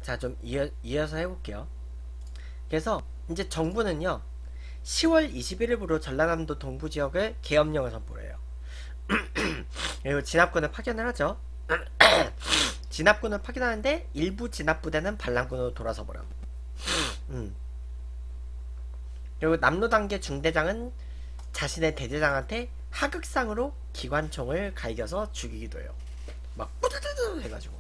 자, 좀 이어서 해볼게요. 그래서 이제 정부는요, 10월 21일부로 전라남도 동부 지역을 계엄령을 선포를 해요. 그리고 진압군을 파견을 하죠. 진압군을 파견하는데 일부 진압부대는 반란군으로 돌아서 버려. 음. 그리고 남로단계 중대장은 자신의 대대장한테 하극상으로 기관총을 갈겨서 죽이기도 해요. 막 뿌드드드 해가지고.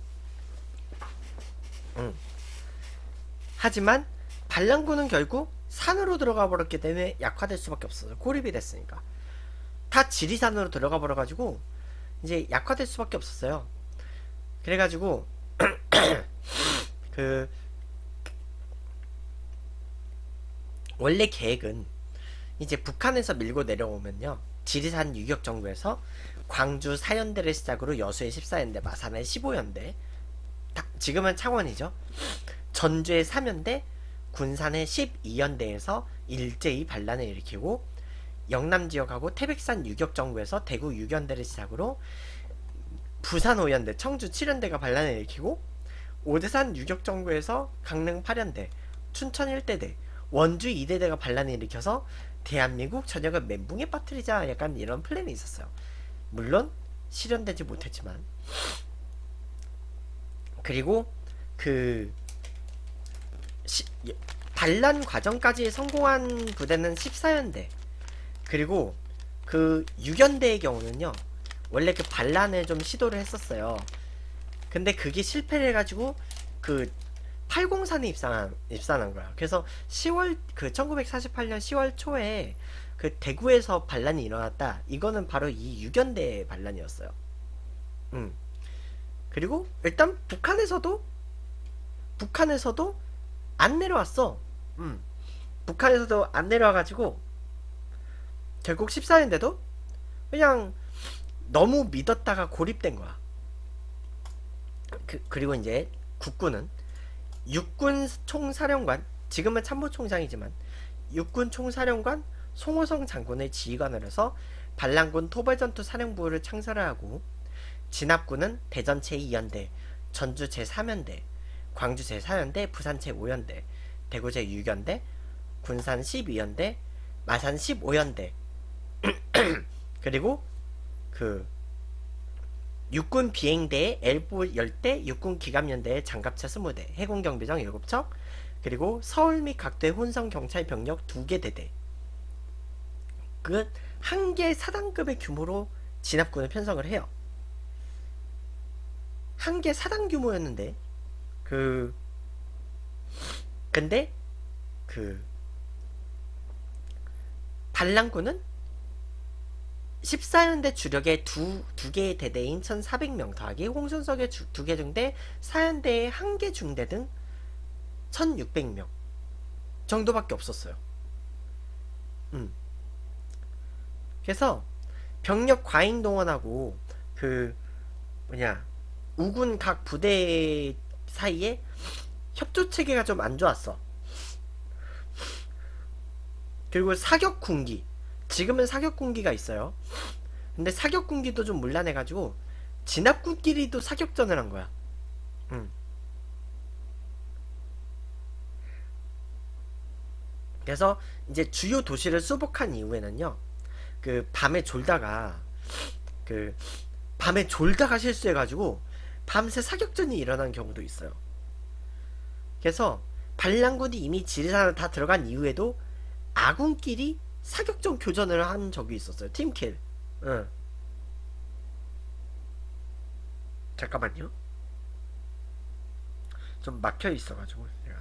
하지만 반란군은 결국 산으로 들어가 버렸기 때문에 약화될 수밖에 없어요. 고립이 됐으니까. 다 지리산으로 들어가 버려가지고 이제 약화될 수밖에 없었어요. 그래가지고 그 원래 계획은 이제 북한에서 밀고 내려오면요, 지리산 유격정부에서 광주 4연대를 시작으로 여수의 14연대, 마산의 15연대, 지금은 창원이죠, 전주의 3연대, 군산의 12연대에서 일제히 반란을 일으키고, 영남 지역하고 태백산 유격정부에서 대구 6연대를 시작으로 부산 5연대, 청주 7연대가 반란을 일으키고, 오대산 유격정부에서 강릉 8연대, 춘천 1대대, 원주 2대대가 반란을 일으켜서 대한민국 전역을 멘붕에 빠뜨리자, 약간 이런 플랜이 있었어요. 물론 실현되지 못했지만. 그리고 그 반란 과정까지 성공한 부대는 14연대, 그리고 그 6연대의 경우는요, 원래 그 반란을 좀 시도를 했었어요. 근데 그게 실패를 해가지고 그 803에 입산한 거야. 그래서 10월, 그 1948년 10월 초에 그 대구에서 반란이 일어났다. 이거는 바로 이 6연대의 반란이었어요. 그리고 일단 북한에서도 안 내려왔어. 북한에서도 안 내려와가지고 결국 14년대도 그냥 너무 믿었다가 고립된 거야. 그리고 이제 국군은 육군 총사령관, 지금은 참모총장이지만 육군 총사령관 송호성 장군의 지휘관을 해서 반란군 토벌전투 사령부를 창설을 하고, 진압군은 대전 제2연대, 전주 제3연대, 광주 제4연대, 부산 제5연대, 대구 제6연대, 군산 12연대, 마산 15연대, 그리고 그 육군 비행대의 엘보 열대, 육군 기갑연대의 장갑차 20대, 해군 경비정 7척, 그리고 서울 및 각도의 혼성 경찰 병력 2개 대대. 그 한 개 사단급의 규모로 진압군을 편성을 해요. 한 개 사단 규모였는데, 근데 반란군은 14연대 주력의 두 개의 대대인 1400명 더하기 홍순석의 2개 중대, 4연대의 1개 중대 등 1600명 정도밖에 없었어요. 그래서 병력 과잉 동원하고 우군 각 부대 사이에 협조 체계가 좀 안 좋았어. 그리고 사격 군기, 지금은 사격 군기가 있어요. 근데 사격 군기도 좀 문란해가지고 진압군끼리도 사격전을 한 거야. 그래서 이제 주요 도시를 수복한 이후에는요, 밤에 졸다가 실수해가지고 밤새 사격전이 일어난 경우도 있어요. 그래서 반란군이 이미 지리산을 다 들어간 이후에도 아군끼리 사격전 교전을 한 적이 있었어요. 팀킬. 잠깐만요. 좀 막혀 있어가지고 제가.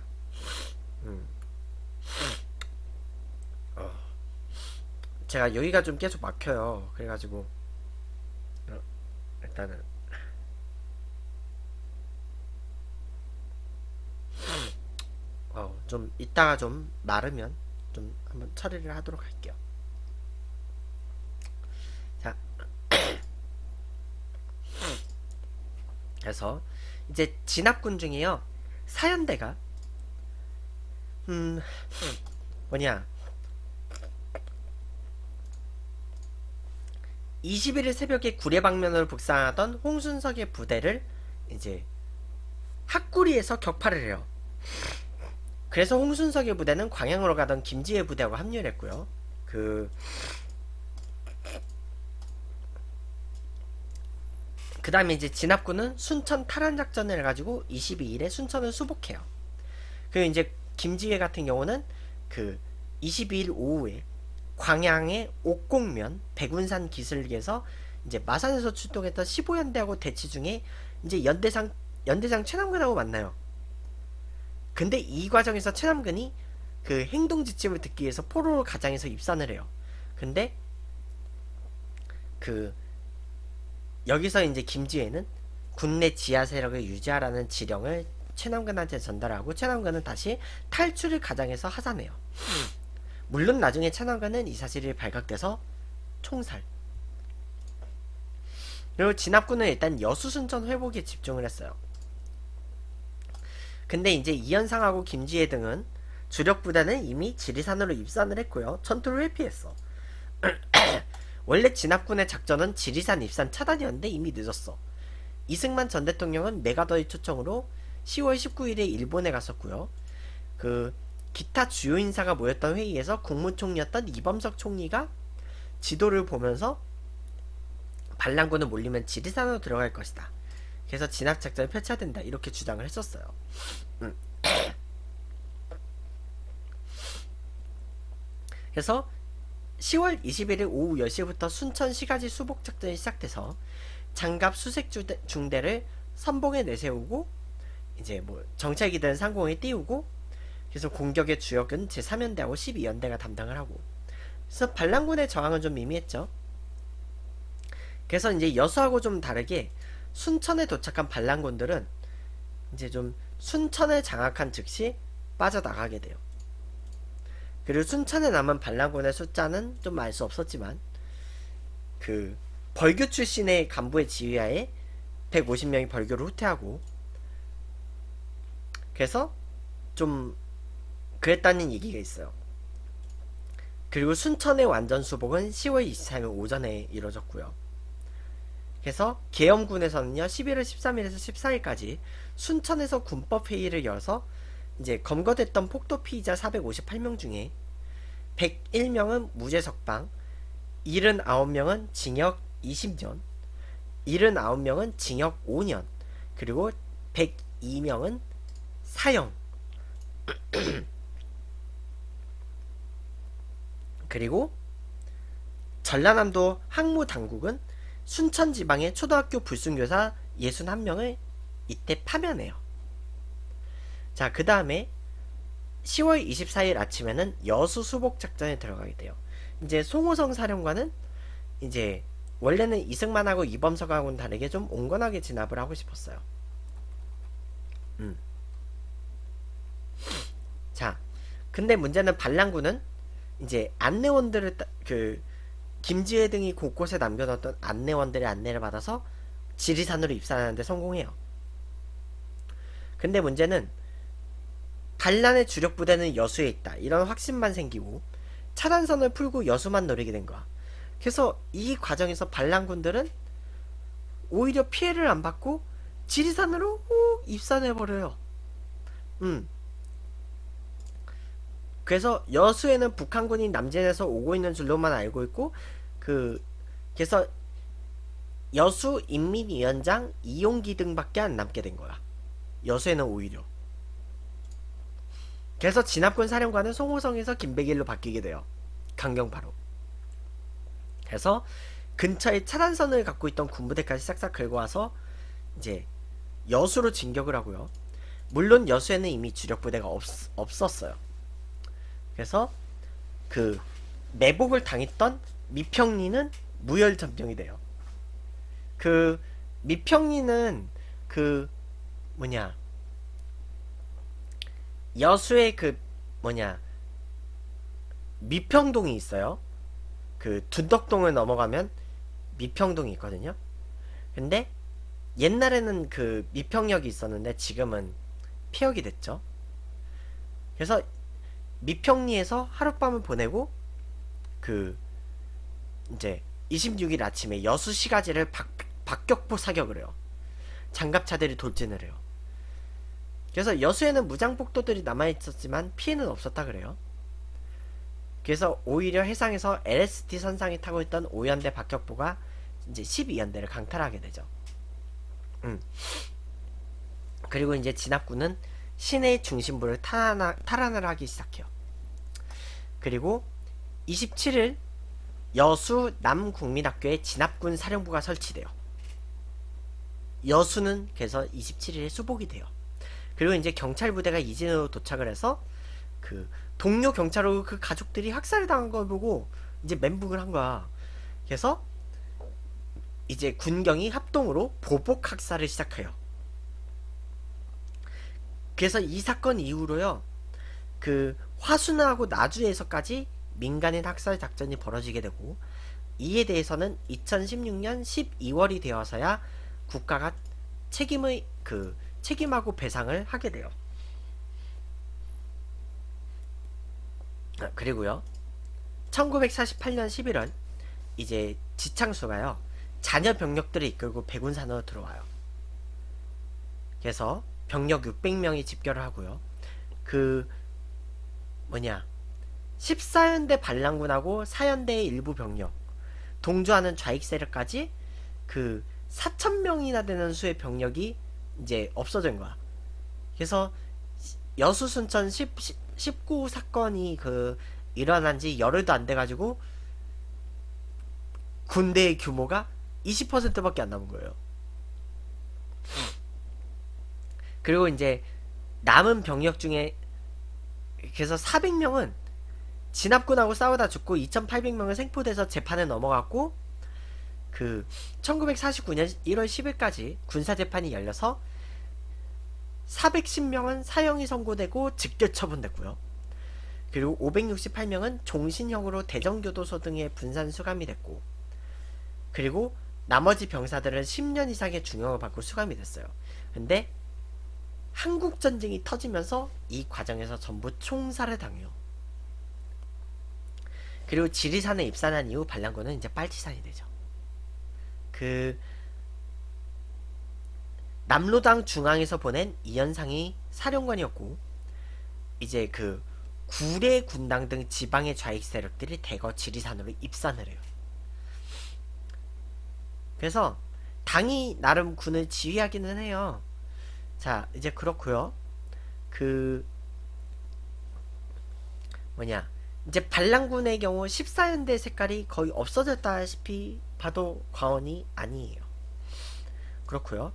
제가 여기가 좀 계속 막혀요. 그래가지고 일단은 좀 이따가 좀 마르면 좀 한번 처리를 하도록 할게요. 자, 그래서 이제 진압군 중에요, 사연대가 21일 새벽에 구례 방면으로 북상하던 홍순석의 부대를 이제 학구리에서 격파를 해요. 그래서 홍순석의 부대는 광양으로 가던 김지혜 부대하고 합류를 했고요. 그 다음에 이제 진압군은 순천 탈환 작전을 해가지고 22일에 순천을 수복해요. 그리고 이제 김지혜 같은 경우는 그 22일 오후에 광양의 옥곡면 백운산 기슭에서 이제 마산에서 출동했던 15연대하고 대치 중에 이제 연대장 최남근하고 만나요. 근데 이 과정에서 최남근이 그 행동 지침을 듣기 위해서 포로 가장에서 입산을 해요. 근데 그 여기서 이제 김지혜는 군내 지하 세력을 유지하라는 지령을 최남근한테 전달하고 최남근은 다시 탈출을 가장해서 하산해요. 물론 나중에 최남근은 이 사실이 발각돼서 총살. 그리고 진압군은 일단 여수순천 회복에 집중을 했어요. 근데 이제 이현상하고 김지혜 등은 주력 부대는 이미 지리산으로 입산을 했고요. 전투를 회피했어. 원래 진압군의 작전은 지리산 입산 차단이었는데 이미 늦었어. 이승만 전 대통령은 메가더의 초청으로 10월 19일에 일본에 갔었고요. 그 기타 주요 인사가 모였던 회의에서 국무총리였던 이범석 총리가 지도를 보면서 반란군은 몰리면 지리산으로 들어갈 것이다. 그래서 진압작전을 펼쳐야 된다. 이렇게 주장을 했었어요. 그래서 10월 21일 오후 10시부터 순천 시가지 수복작전이 시작돼서 장갑 수색 중대를 선봉에 내세우고 이제 뭐 정찰기들은 상공에 띄우고 그래서 공격의 주역은 제3연대하고 12연대가 담당을 하고 그래서 반란군의 저항은 좀 미미했죠. 그래서 이제 여수하고 좀 다르게 순천에 도착한 반란군들은 이제 좀 순천을 장악한 즉시 빠져나가게 돼요. 그리고 순천에 남은 반란군의 숫자는 좀 알 수 없었지만 그 벌교 출신의 간부의 지휘하에 150명이 벌교를 후퇴하고 그래서 좀 그랬다는 얘기가 있어요. 그리고 순천의 완전 수복은 10월 23일 오전에 이루어졌고요. 그래서 계엄군에서는요 11월 13일에서 14일까지 순천에서 군법 회의를 열어서 이제 검거됐던 폭도 피의자 458명 중에 101명은 무죄 석방, 79명은 징역 20년, 79명은 징역 5년, 그리고 102명은 사형. 그리고 전라남도 항무당국은 순천지방의 초등학교 불순교사 61명을 이때 파면해요. 자, 그 다음에 10월 24일 아침에는 여수 수복 작전에 들어가게 돼요. 이제 송호성 사령관은 이제 원래는 이승만하고 이범석하고는 다르게 좀 온건하게 진압을 하고 싶었어요. 자, 근데 문제는 반란군은 이제 안내원들을 김지혜 등이 곳곳에 남겨놓았던 안내원들의 안내를 받아서 지리산으로 입산하는데 성공해요. 근데 문제는 반란의 주력 부대는 여수에 있다. 이런 확신만 생기고 차단선을 풀고 여수만 노리게 된 거야. 그래서 이 과정에서 반란군들은 오히려 피해를 안 받고 지리산으로 입산해버려요. 그래서 여수에는 북한군이 남진에서 오고 있는 줄로만 알고 있고 그래서 여수 인민위원장 이용기 등밖에 안 남게 된 거야. 여수에는 오히려. 그래서 진압군 사령관은 송호성에서 김백일로 바뀌게 돼요. 강경파로. 그래서 근처에 차단선을 갖고 있던 군부대까지 싹싹 긁어와서 이제 여수로 진격을 하고요. 물론 여수에는 이미 주력 부대가 없었어요. 그래서 그 매복을 당했던 미평리는 무혈 점령이 돼요. 그 미평리는 여수에 미평동이 있어요. 그 둔덕동을 넘어가면 미평동이 있거든요. 근데 옛날에는 그 미평역이 있었는데 지금은 폐역이 됐죠. 그래서 미평리에서 하룻밤을 보내고 이제 26일 아침에 여수 시가지를 박격포 사격을 해요. 장갑차들이 돌진을 해요. 그래서 여수에는 무장복도들이 남아있었지만 피해는 없었다 그래요. 그래서 오히려 해상에서 LST 선상에 타고 있던 5연대 박격포가 이제 12연대를 강탈하게 되죠. 그리고 이제 진압군은 시내 중심부를 탈환을 하기 시작해요. 그리고 27일 여수 남국민학교에 진압군 사령부가 설치돼요. 여수는 그래서 27일에 수복이 돼요. 그리고 이제 경찰 부대가 이진으로 도착을 해서 그 동료 경찰로 그 가족들이 학살을 당한 걸 보고 이제 멘붕을 한 거야. 그래서 이제 군경이 합동으로 보복 학살을 시작해요. 그래서 이 사건 이후로요, 그 화순하고 나주에서까지 민간인 학살 작전이 벌어지게 되고, 이에 대해서는 2016년 12월이 되어서야 국가가 책임하고 배상을 하게 돼요. 그리고요, 1948년 11월 이제 지창수가요, 자녀 병력들을 이끌고 백운산으로 들어와요. 그래서 병력 600명이 집결을 하고요. 14연대 반란군하고 4연대의 일부 병력, 동조하는 좌익 세력까지 4,000명이나 되는 수의 병력이 이제 없어진 거야. 그래서 여수 순천 19 사건이 일어난 지 열흘도 안 돼가지고 군대의 규모가 20%밖에 안 남은 거예요. 그리고 이제 남은 병력 중에 그래서 400명은 진압군하고 싸우다 죽고 2,800명은 생포돼서 재판에 넘어갔고 1949년 1월 10일까지 군사재판이 열려서 410명은 사형이 선고되고 직결 처분됐고요. 그리고 568명은 종신형으로 대전교도소 등에 분산 수감이 됐고, 그리고 나머지 병사들은 10년 이상의 중형을 받고 수감이 됐어요. 근데 한국전쟁이 터지면서 이 과정에서 전부 총살을 당해요. 그리고 지리산에 입산한 이후 반란군은 이제 빨치산이 되죠. 남로당 중앙에서 보낸 이현상이 사령관이었고, 이제 구례 군당 등 지방의 좌익 세력들이 대거 지리산으로 입산을 해요. 그래서 당이 나름 군을 지휘하기는 해요. 자, 이제 그렇고요. 이제 반란군의 경우 14연대 색깔이 거의 없어졌다시피 봐도 과언이 아니에요. 그렇고요.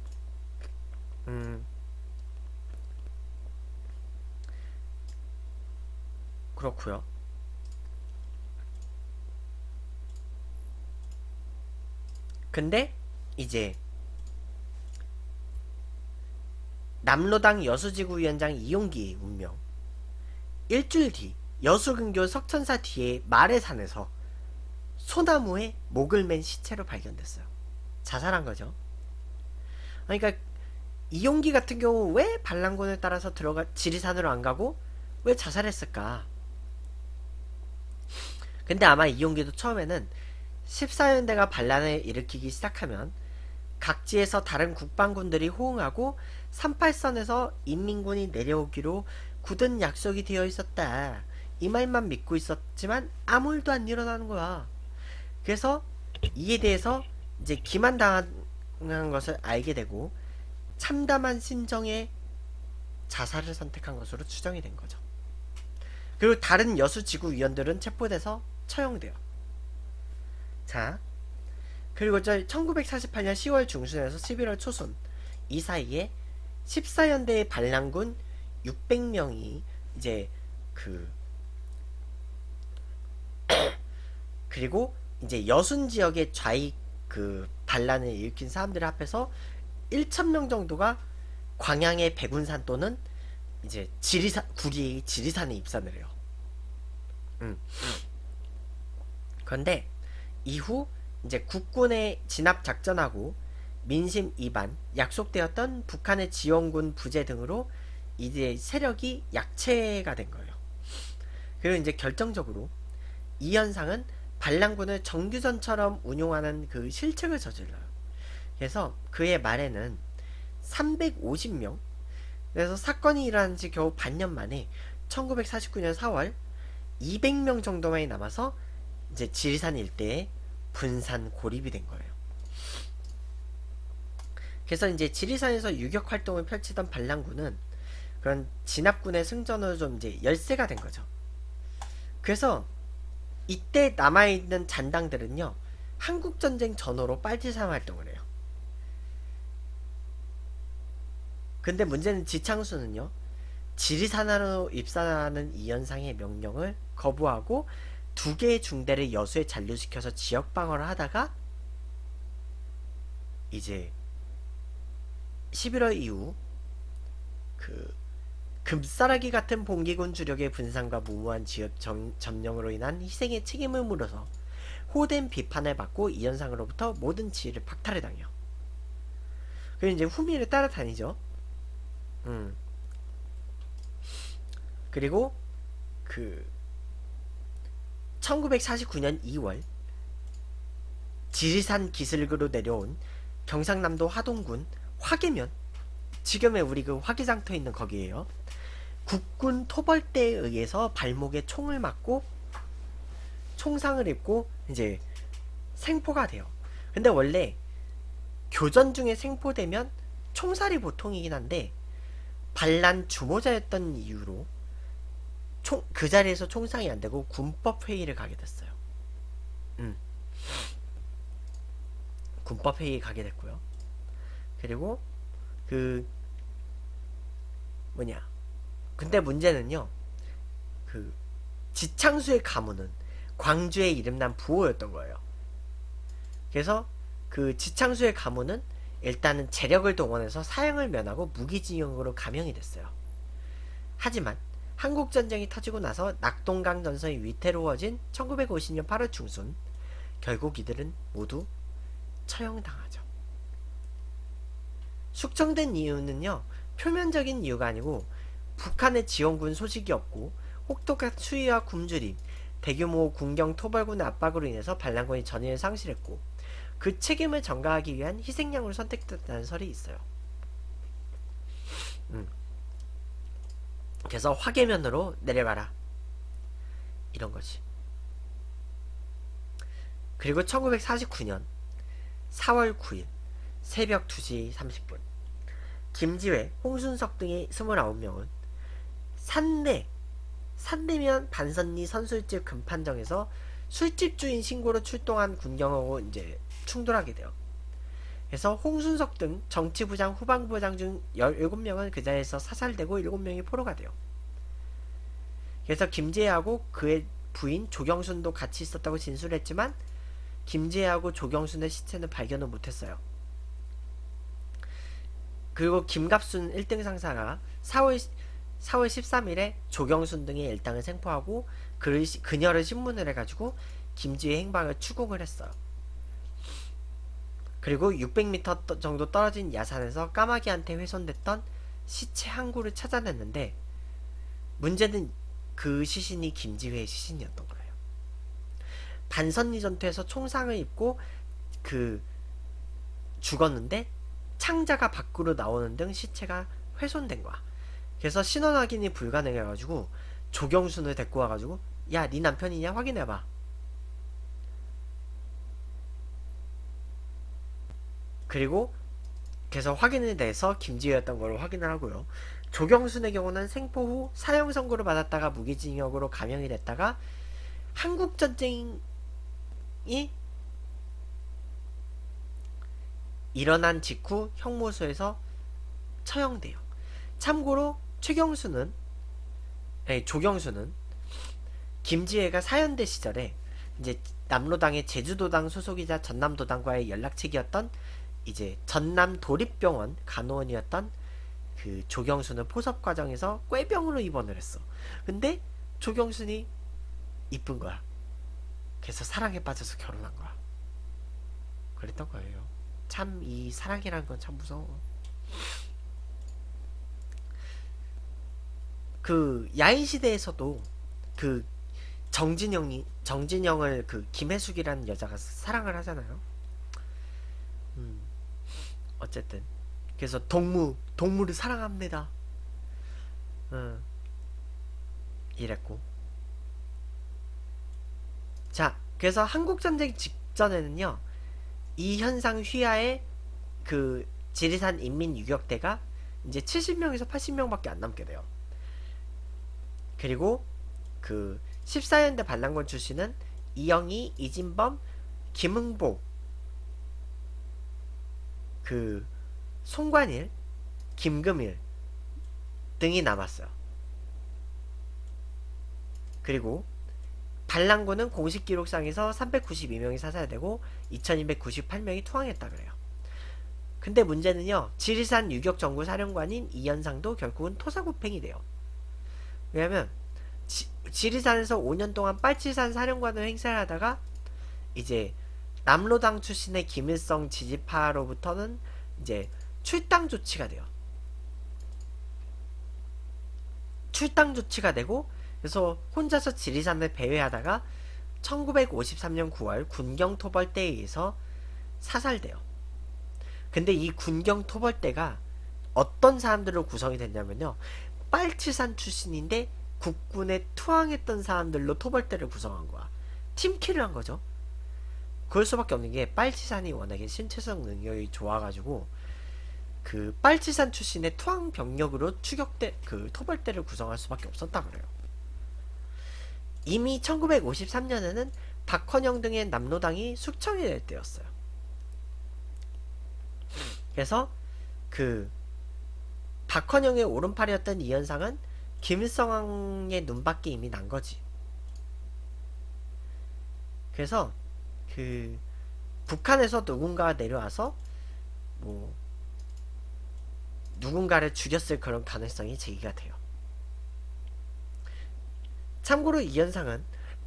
그렇고요. 근데 이제 남로당 여수지구위원장 이용기의 운명, 일주일 뒤 여수근교 석천사 뒤에 마래산에서 소나무에 목을 맨 시체로 발견됐어요. 자살한 거죠. 그러니까 이용기 같은 경우 왜 반란군을 따라서 지리산으로 안 가고 왜 자살했을까? 근데 아마 이용기도 처음에는 14연대가 반란을 일으키기 시작하면 각지에서 다른 국방군들이 호응하고 38선에서 인민군이 내려오기로 굳은 약속이 되어 있었다, 이 말만 믿고 있었지만 아무 일도 안 일어나는 거야. 그래서 이에 대해서 이제 기만당한 것을 알게 되고 참담한 심정에 자살을 선택한 것으로 추정이 된 거죠. 그리고 다른 여수지구 위원들은 체포돼서 처형돼요. 자, 그리고 1948년 10월 중순에서 11월 초순 이 사이에 14연대의 반란군 600명이 이제 그리고 이제 여순 지역의 좌익 반란을 일으킨 사람들 합해서 1,000명 정도가 광양의 백운산 또는 이제 구리의 지리산에 입산을 해요. 그런데 이후 이제 국군의 진압 작전하고 민심 이반, 약속되었던 북한의 지원군 부재 등으로 이제 세력이 약체가 된 거예요. 그리고 이제 결정적으로 이현상은 반란군을 정규전처럼 운용하는 실책을 저질러요. 그래서 그의 말에는 350명, 그래서 사건이 일어난 지 겨우 반년 만에 1949년 4월 200명 정도만이 남아서 이제 지리산 일대에 분산 고립이 된 거예요. 그래서 이제 지리산에서 유격 활동을 펼치던 반란군은 그런 진압군의 승전으로 좀 이제 열세가 된 거죠. 그래서 이때 남아있는 잔당들은요, 한국전쟁 전후로 빨치산 활동을 해요. 근데 문제는 지창수는요, 지리산으로 입산하는 이현상의 명령을 거부하고 두 개의 중대를 여수에 잔류시켜서 지역 방어를 하다가 이제 11월 이후 그 금싸라기 같은 봉기군 주력의 분산과 무모한 지역 점령으로 인한 희생의 책임을 물어서 호된 비판을 받고 이현상으로부터 모든 지위를 박탈을 당해요. 그리고 이제 후미를 따라다니죠. 그리고 그 1949년 2월 지리산 기슭으로 내려온 경상남도 하동군 화계면, 지금의 우리 그 화기장터 있는 거기에요. 국군 토벌대에 의해서 발목에 총을 맞고 총상을 입고 이제 생포가 돼요. 근데 원래 교전 중에 생포되면 총살이 보통이긴 한데 반란 주모자였던 이유로 그 자리에서 총상이 안 되고 군법 회의를 가게 됐어요. 군법 회의에 가게 됐고요. 그리고 그 뭐냐, 근데 문제는요, 그 지창수의 가문은 광주에 이름난 부호였던 거예요. 그래서 그 지창수의 가문은 일단은 재력을 동원해서 사형을 면하고 무기징역으로 감형이 됐어요. 하지만 한국전쟁이 터지고 나서 낙동강 전선이 위태로워진 1950년 8월 중순, 결국 이들은 모두 처형당하죠. 숙청된 이유는요, 표면적인 이유가 아니고 북한의 지원군 소식이 없고 혹독한 추위와 굶주림, 대규모 군경 토벌군의 압박으로 인해서 반란군이 전의를 상실했고 그 책임을 전가하기 위한 희생양으로 선택됐다는 설이 있어요. 그래서 화계면으로 내려가라, 이런 거지. 그리고 1949년 4월 9일 새벽 2시 30분 김지회, 홍순석 등의 29명은 산내면 반선리 선술집 금판정에서 술집 주인 신고로 출동한 군경하고 이제 충돌하게 돼요. 그래서 홍순석 등 정치부장, 후방부장 중 17명은 그 자리에서 사살되고 7명이 포로가 돼요. 그래서 김재하고 그의 부인 조경순도 같이 있었다고 진술했지만 김재하고 조경순의 시체는 발견을 못했어요. 그리고 김갑순 1등 상사가 4월 13일에 조경순 등의 일당을 생포하고 그녀를 신문을 해가지고 김지의 행방을 추궁을 했어요. 그리고 600m 정도 떨어진 야산에서 까마귀한테 훼손됐던 시체 한 구를 찾아냈는데 문제는 그 시신이 김지회의 시신이었던 거예요. 반선리 전투에서 총상을 입고 죽었는데 창자가 밖으로 나오는 등 시체가 훼손된 거야. 그래서 신원 확인이 불가능해가지고 조경순을 데리고 와가지고 야, 네 남편이냐 확인해봐. 그리고 그래서 확인을 내서 김지혜였던 걸 확인을 하고요. 조경순의 경우는 생포 후 사형 선고를 받았다가 무기징역으로 감형이 됐다가 한국전쟁이 일어난 직후 형무소에서 처형돼요. 참고로 조경수는 김지혜가 사연대 시절에 이제 남로당의 제주도당 소속이자 전남도당과의 연락책이었던 이제 전남도립병원 간호원이었던 그 조경수는 포섭 과정에서 꾀병으로 입원을 했어. 근데 조경순이 이쁜 거야. 그래서 사랑에 빠져서 결혼한 거야. 그랬던 거예요. 참 이 사랑이라는 건 참 무서워. 그 야인시대에서도 그 정진영을 그 김혜숙이라는 여자가 사랑을 하잖아요. 어쨌든 그래서 동물을 사랑합니다. 응, 이랬고. 자, 그래서 한국전쟁 직전에는요, 이 현상 휘하에 그 지리산 인민유격대가 이제 70명에서 80명밖에 안 남게 돼요. 그리고 그 14연대 반란군 출신은 이영희, 이진범, 김흥복, 그 송관일, 김금일 등이 남았어요. 그리고 반란군은 공식 기록상에서 392명이 사살되고 2298명이 투항했다 그래요. 근데 문제는요, 지리산 유격정구 사령관인 이현상도 결국은 토사구팽이 돼요. 왜냐면 지리산에서 5년 동안 빨치산 사령관으로 행세를 하다가 이제 남로당 출신의 김일성 지지파로부터는 이제 출당 조치가 돼요. 출당 조치가 되고, 그래서 혼자서 지리산을 배회하다가 1953년 9월 군경 토벌대에 의해서 사살돼요. 근데 이 군경 토벌대가 어떤 사람들로 구성이 됐냐면요, 빨치산 출신인데 국군에 투항했던 사람들로 토벌대를 구성한 거야. 팀킬을 한 거죠. 그럴 수밖에 없는 게 빨치산이 워낙에 신체적 능력이 좋아가지고 그 빨치산 출신의 투항 병력으로 추격대 그 토벌대를 구성할 수밖에 없었다 그래요. 이미 1953년에는 박헌영 등의 남로당이 숙청이 될 때였어요. 그래서 그 박헌영의 오른팔이었던 이현상은 김일성의 눈밖에 이미 난 거지. 그래서 그 북한에서 누군가가 내려와서 뭐 누군가를 죽였을 그런 가능성이 제기가 돼요. 참고로 이현상은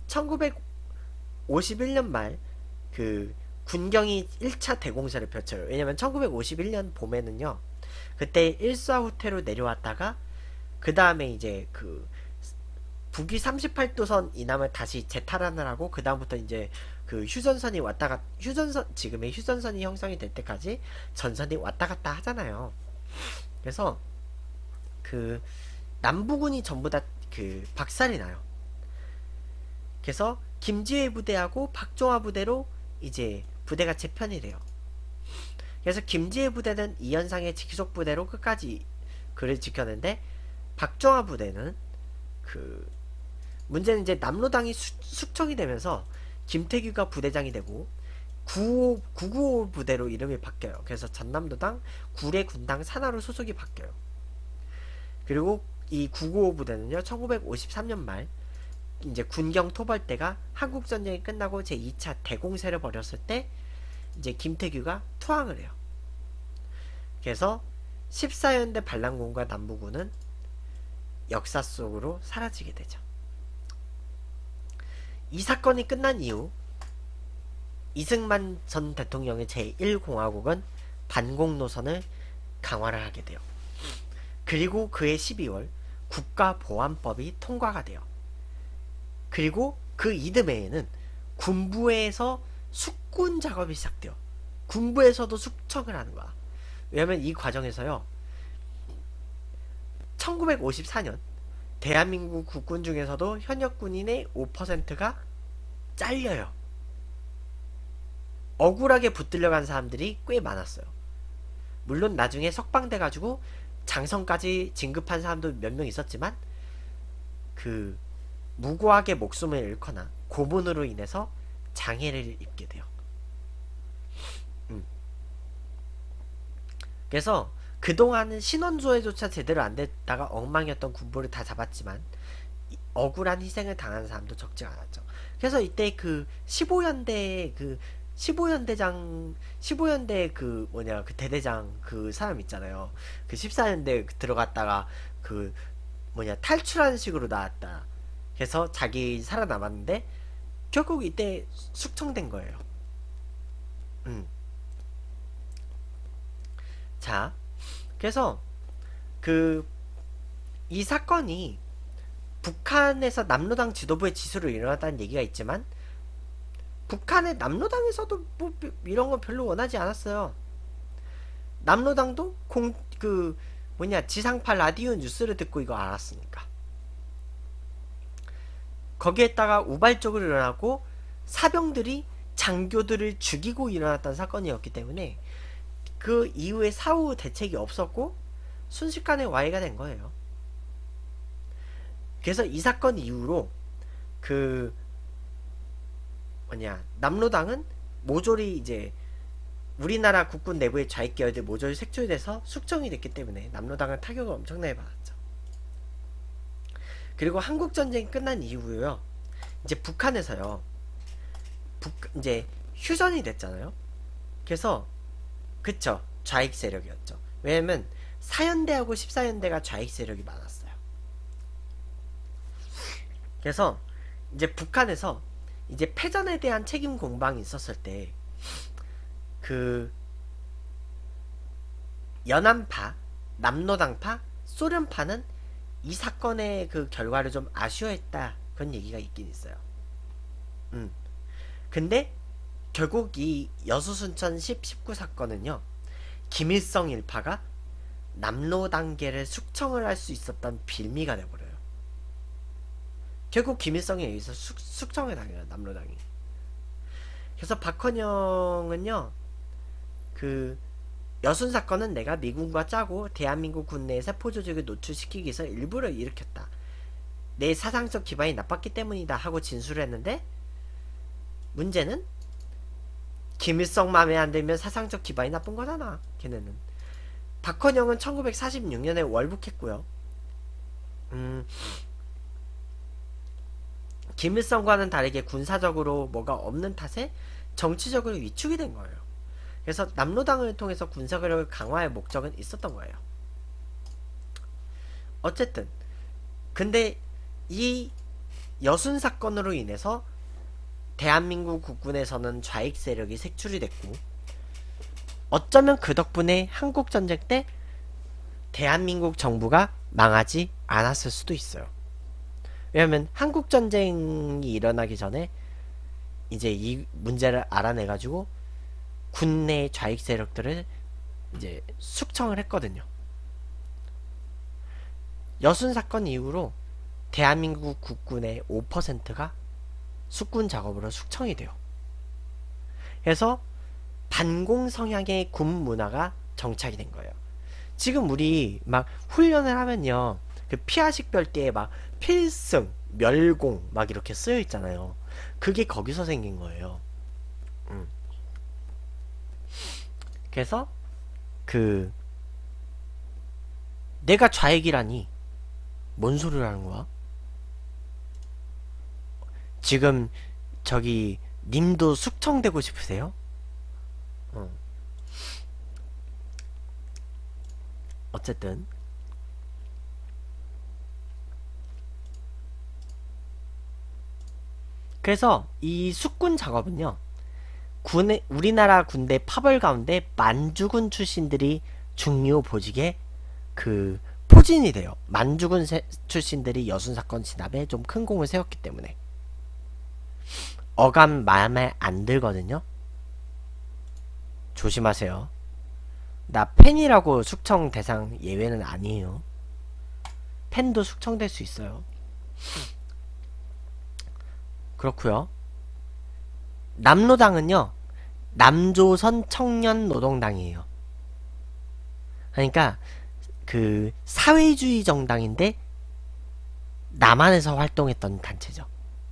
1951년 말 그 군경이 1차 대공세를 펼쳐요. 왜냐면 1951년 봄에는요, 그때 일사후퇴로 내려왔다가 그 다음에 이제 그 북위 38도선 이남을 다시 재탈환을 하고 그 다음부터 이제 그 휴전선이 왔다가 지금의 휴전선이 형성이 될 때까지 전선이 왔다갔다 하잖아요. 그래서 그 남부군이 전부 다 그 박살이 나요. 그래서 김지회 부대하고 박종화 부대로 이제 부대가 재편이 돼요. 그래서 김지회 부대는 이현상의 직속 부대로 끝까지 그를 지켰는데, 박종화 부대는 그 문제는 이제 남로당이 숙청이 되면서 김태규가 부대장이 되고 995 부대로 이름이 바뀌어요. 그래서 전남도당 구례 군당 산하로 소속이 바뀌어요. 그리고 이 995 부대는요, 1953년 말 이제 군경 토벌대가 한국전쟁이 끝나고 제2차 대공세를 벌였을 때 이제 김태규가 투항을 해요. 그래서 14연대 반란군과 남부군은 역사 속으로 사라지게 되죠. 이 사건이 끝난 이후 이승만 전 대통령의 제1공화국은 반공 노선을 강화를 하게 돼요. 그리고 그해 12월 국가보안법이 통과가 돼요. 그리고 그 이듬해에는 군부에서 숙군 작업이 시작돼요. 군부에서도 숙청을 하는 거야. 왜냐면 이 과정에서요, 1954년 대한민국 국군 중에서도 현역 군인의 5%가 잘려요. 억울하게 붙들려간 사람들이 꽤 많았어요. 물론 나중에 석방돼가지고 장성까지 진급한 사람도 몇 명 있었지만 그 무고하게 목숨을 잃거나 고문으로 인해서 장애를 입게 돼요. 그래서 그동안은 신원조회조차 제대로 안 됐다가 엉망이었던 군부를 다 잡았지만 억울한 희생을 당한 사람도 적지 않았죠. 그래서 이때 그 15연대 그 15연대 그 뭐냐 그 대대장 그 사람 있잖아요. 그 14연대 들어갔다가 그 뭐냐 탈출하는 식으로 나왔다. 그래서 자기 살아남았는데 결국 이때 숙청된 거예요. 자, 그래서 그 이 사건이 북한에서 남로당 지도부의 지수로 일어났다는 얘기가 있지만 북한의 남로당에서도 뭐 이런 건 별로 원하지 않았어요. 남로당도 뭐냐, 지상파 라디오 뉴스를 듣고 이거 알았으니까. 거기에다가 우발적으로 일어나고 사병들이 장교들을 죽이고 일어났던 사건이었기 때문에 그 이후에 사후 대책이 없었고 순식간에 와해가 된 거예요. 그래서 이 사건 이후로 그 뭐냐, 남로당은 모조리 이제 우리나라 국군 내부의 좌익 계열들 모조리 색출돼서 숙청이 됐기 때문에 남로당은 타격을 엄청나게 받았죠. 그리고 한국전쟁이 끝난 이후에요, 이제 북한에서요, 이제 휴전이 됐잖아요. 그래서 그쵸, 좌익 세력이었죠. 왜냐면 4연대하고 14연대가 좌익 세력이 많았어요. 그래서 이제 북한에서 이제 패전에 대한 책임 공방이 있었을 때 그 연안파, 남로당파, 소련파는 이 사건의 그 결과를 좀 아쉬워했다, 그런 얘기가 있긴 있어요. 근데 결국 이 여수순천 10, 19 사건은요, 김일성 일파가 남로당계를 숙청을 할 수 있었던 빌미가 돼버려요. 결국 김일성에 의해서 숙청을 당해요, 남로당이. 그래서 박헌영은요, 그 여순 사건은 내가 미군과 짜고 대한민국 군내의 세포조직을 노출시키기 위해서 일부러 일으켰다, 내 사상적 기반이 나빴기 때문이다 하고 진술을 했는데, 문제는 김일성 맘에 안 들면 사상적 기반이 나쁜 거잖아, 걔네는. 박헌영은 1946년에 월북했고요. 김일성과는 다르게 군사적으로 뭐가 없는 탓에 정치적으로 위축이 된 거예요. 그래서 남로당을 통해서 군사력을 강화할 목적은 있었던 거예요. 어쨌든 근데 이 여순 사건으로 인해서 대한민국 국군에서는 좌익 세력이 색출이 됐고, 어쩌면 그 덕분에 한국전쟁 때 대한민국 정부가 망하지 않았을 수도 있어요. 왜냐면 한국전쟁이 일어나기 전에 이제 이 문제를 알아내가지고 군내 좌익 세력들을 이제 숙청을 했거든요. 여순 사건 이후로 대한민국 국군의 5%가 숙군 작업으로 숙청이 돼요. 그래서 반공 성향의 군 문화가 정착이 된 거예요. 지금 우리 막 훈련을 하면요, 그 피아식별대에 막 필승, 멸공 막 이렇게 쓰여 있잖아요. 그게 거기서 생긴 거예요. 그래서 그 내가 좌익이라니 뭔 소리를 하는 거야? 지금 저기 님도 숙청되고 싶으세요? 어쨌든 그래서 이 숙군 작업은요, 우리나라 군대 파벌 가운데 만주군 출신들이 중요 보직에 그 포진이 돼요. 만주군 출신들이 여순사건 진압에 좀 큰 공을 세웠기 때문에. 어감 마음에 안 들거든요. 조심하세요. 나 팬이라고 숙청 대상 예외는 아니에요. 팬도 숙청될 수 있어요. 그렇구요. 남로당은요, 남조선 청년노동당이에요. 그러니까 그 사회주의 정당인데 남한에서 활동했던 단체죠.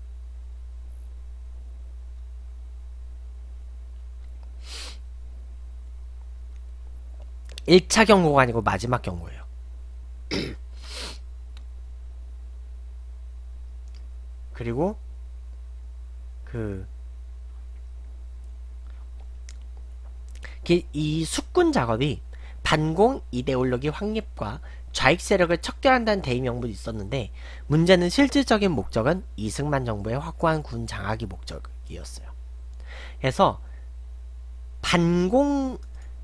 일차 경고가 아니고 마지막 경고예요. 그리고 이 숙군 작업이 반공 이데올로기 확립과 좌익 세력을 척결한다는 대의 명분이 있었는데, 문제는 실질적인 목적은 이승만 정부의 확고한 군 장악이 목적이었어요. 그래서 반공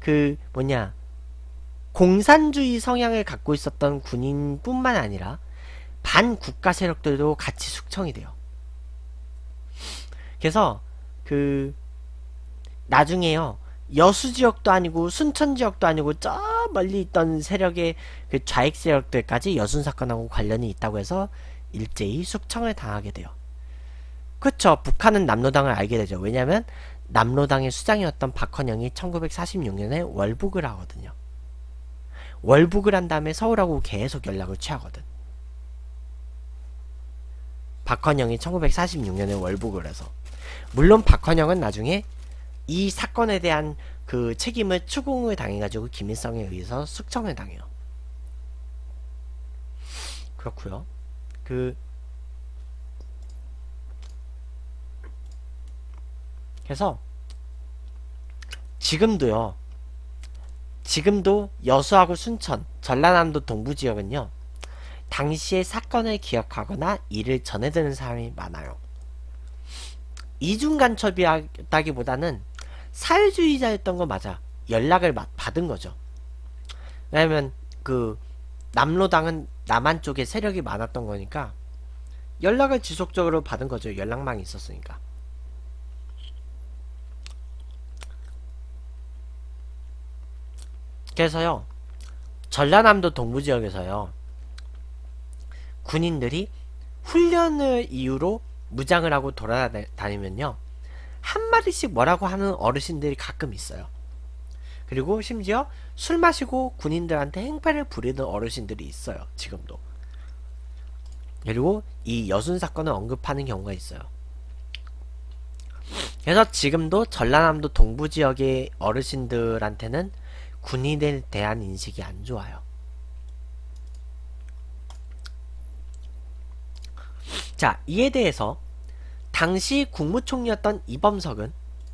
공산주의 성향을 갖고 있었던 군인뿐만 아니라 반국가 세력들도 같이 숙청이 돼요. 그래서 나중에요, 여수 지역도 아니고 순천 지역도 아니고 저 멀리 있던 세력의 그 좌익 세력들까지 여순 사건하고 관련이 있다고 해서 일제히 숙청을 당하게 돼요. 그쵸. 북한은 남로당을 알게 되죠. 왜냐면 남로당의 수장이었던 박헌영이 1946년에 월북을 하거든요. 월북을 한 다음에 서울하고 계속 연락을 취하거든. 박헌영이 1946년에 월북을 해서. 물론 박헌영은 나중에 이 사건에 대한 그 책임을 추궁을 당해가지고 김일성에 의해서 숙청을 당해요. 그렇고요. 그래서 지금도 여수하고 순천, 전라남도 동부지역은요, 당시의 사건을 기억하거나 이를 전해드는 사람이 많아요. 이중간첩이었다기보다는 사회주의자였던 거 맞아. 연락을 받은 거죠. 왜냐면 그 남로당은 남한 쪽에 세력이 많았던 거니까 연락을 지속적으로 받은 거죠. 연락망이 있었으니까. 그래서요, 전라남도 동부지역에서요, 군인들이 훈련을 이유로 무장을 하고 돌아다니면요, 한 마디씩 뭐라고 하는 어르신들이 가끔 있어요. 그리고 심지어 술 마시고 군인들한테 행패를 부리는 어르신들이 있어요. 지금도. 그리고 이 여순 사건을 언급하는 경우가 있어요. 그래서 지금도 전라남도 동부지역의 어르신들한테는 군인에 대한 인식이 안 좋아요. 자, 이에 대해서 당시 국무총리였던 이범석은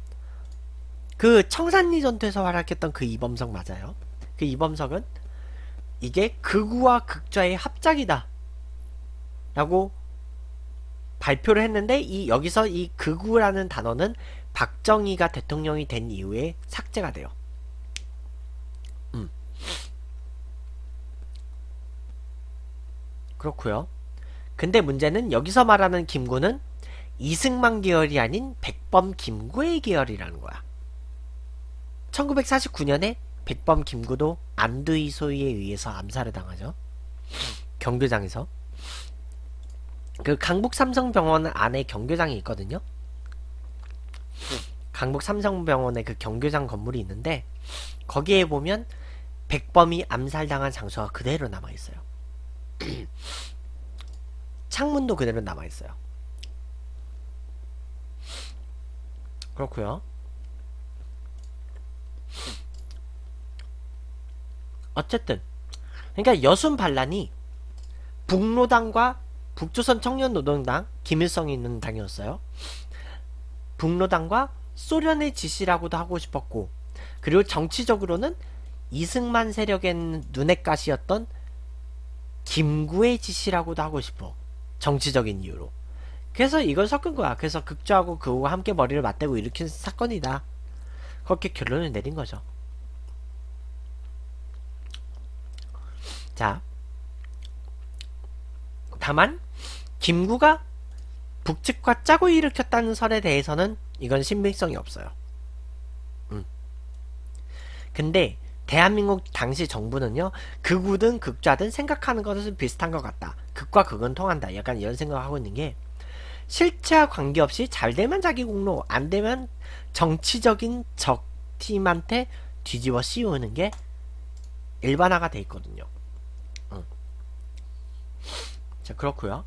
그 청산리 전투에서 활약했던 그 이범석 맞아요. 그 이범석은 이게 극우와 극좌의 합작이다 라고 발표를 했는데, 여기서 이 극우라는 단어는 박정희가 대통령이 된 이후에 삭제가 돼요. 그렇고요. 근데 문제는 여기서 말하는 김구는 이승만 계열이 아닌 백범 김구의 계열이라는 거야. 1949년에 백범 김구도 안두희 소위에 의해서 암살을 당하죠. 경교장에서. 그 강북 삼성병원 안에 경교장이 있거든요. 강북 삼성병원에 그 경교장 건물이 있는데, 거기에 보면 백범이 암살당한 장소가 그대로 남아있어요. 창문도 그대로 남아있어요. 그렇고요. 어쨌든 그러니까 여순 반란이 북로당과 북조선 청년노동당, 김일성이 있는 당이었어요. 북로당과 소련의 지시라고도 하고 싶었고, 그리고 정치적으로는 이승만 세력의 눈엣가시였던 김구의 지시라고도 하고 싶어. 정치적인 이유로. 그래서 이걸 섞은 거야. 그래서 극좌하고 극우가 함께 머리를 맞대고 일으킨 사건이다. 그렇게 결론을 내린 거죠. 자, 다만 김구가 북측과 짜고 일으켰다는 설에 대해서는 이건 신빙성이 없어요. 근데 대한민국 당시 정부는요, 극우든 극좌든 생각하는 것은 비슷한 것 같다. 극과 극은 통한다. 약간 이런 생각을 하고 있는 게, 실체와 관계없이 잘 되면 자기 공로, 안 되면 정치적인 적팀한테 뒤집어 씌우는 게 일반화가 돼 있거든요. 자, 그렇고요.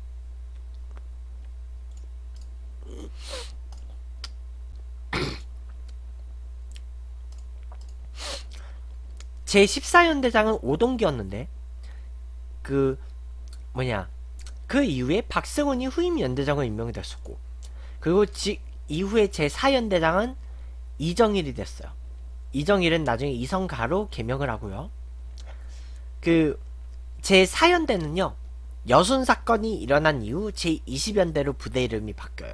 제14연대장은 오동기였는데, 그 이후에 박승훈이 후임 연대장으로 임명이 됐었고, 그리고 이후에 제4연대장은 이정일이 됐어요. 이정일은 나중에 이성가로 개명을 하고요. 그 제4연대는요, 여순 사건이 일어난 이후 제20연대로 부대 이름이 바뀌어요.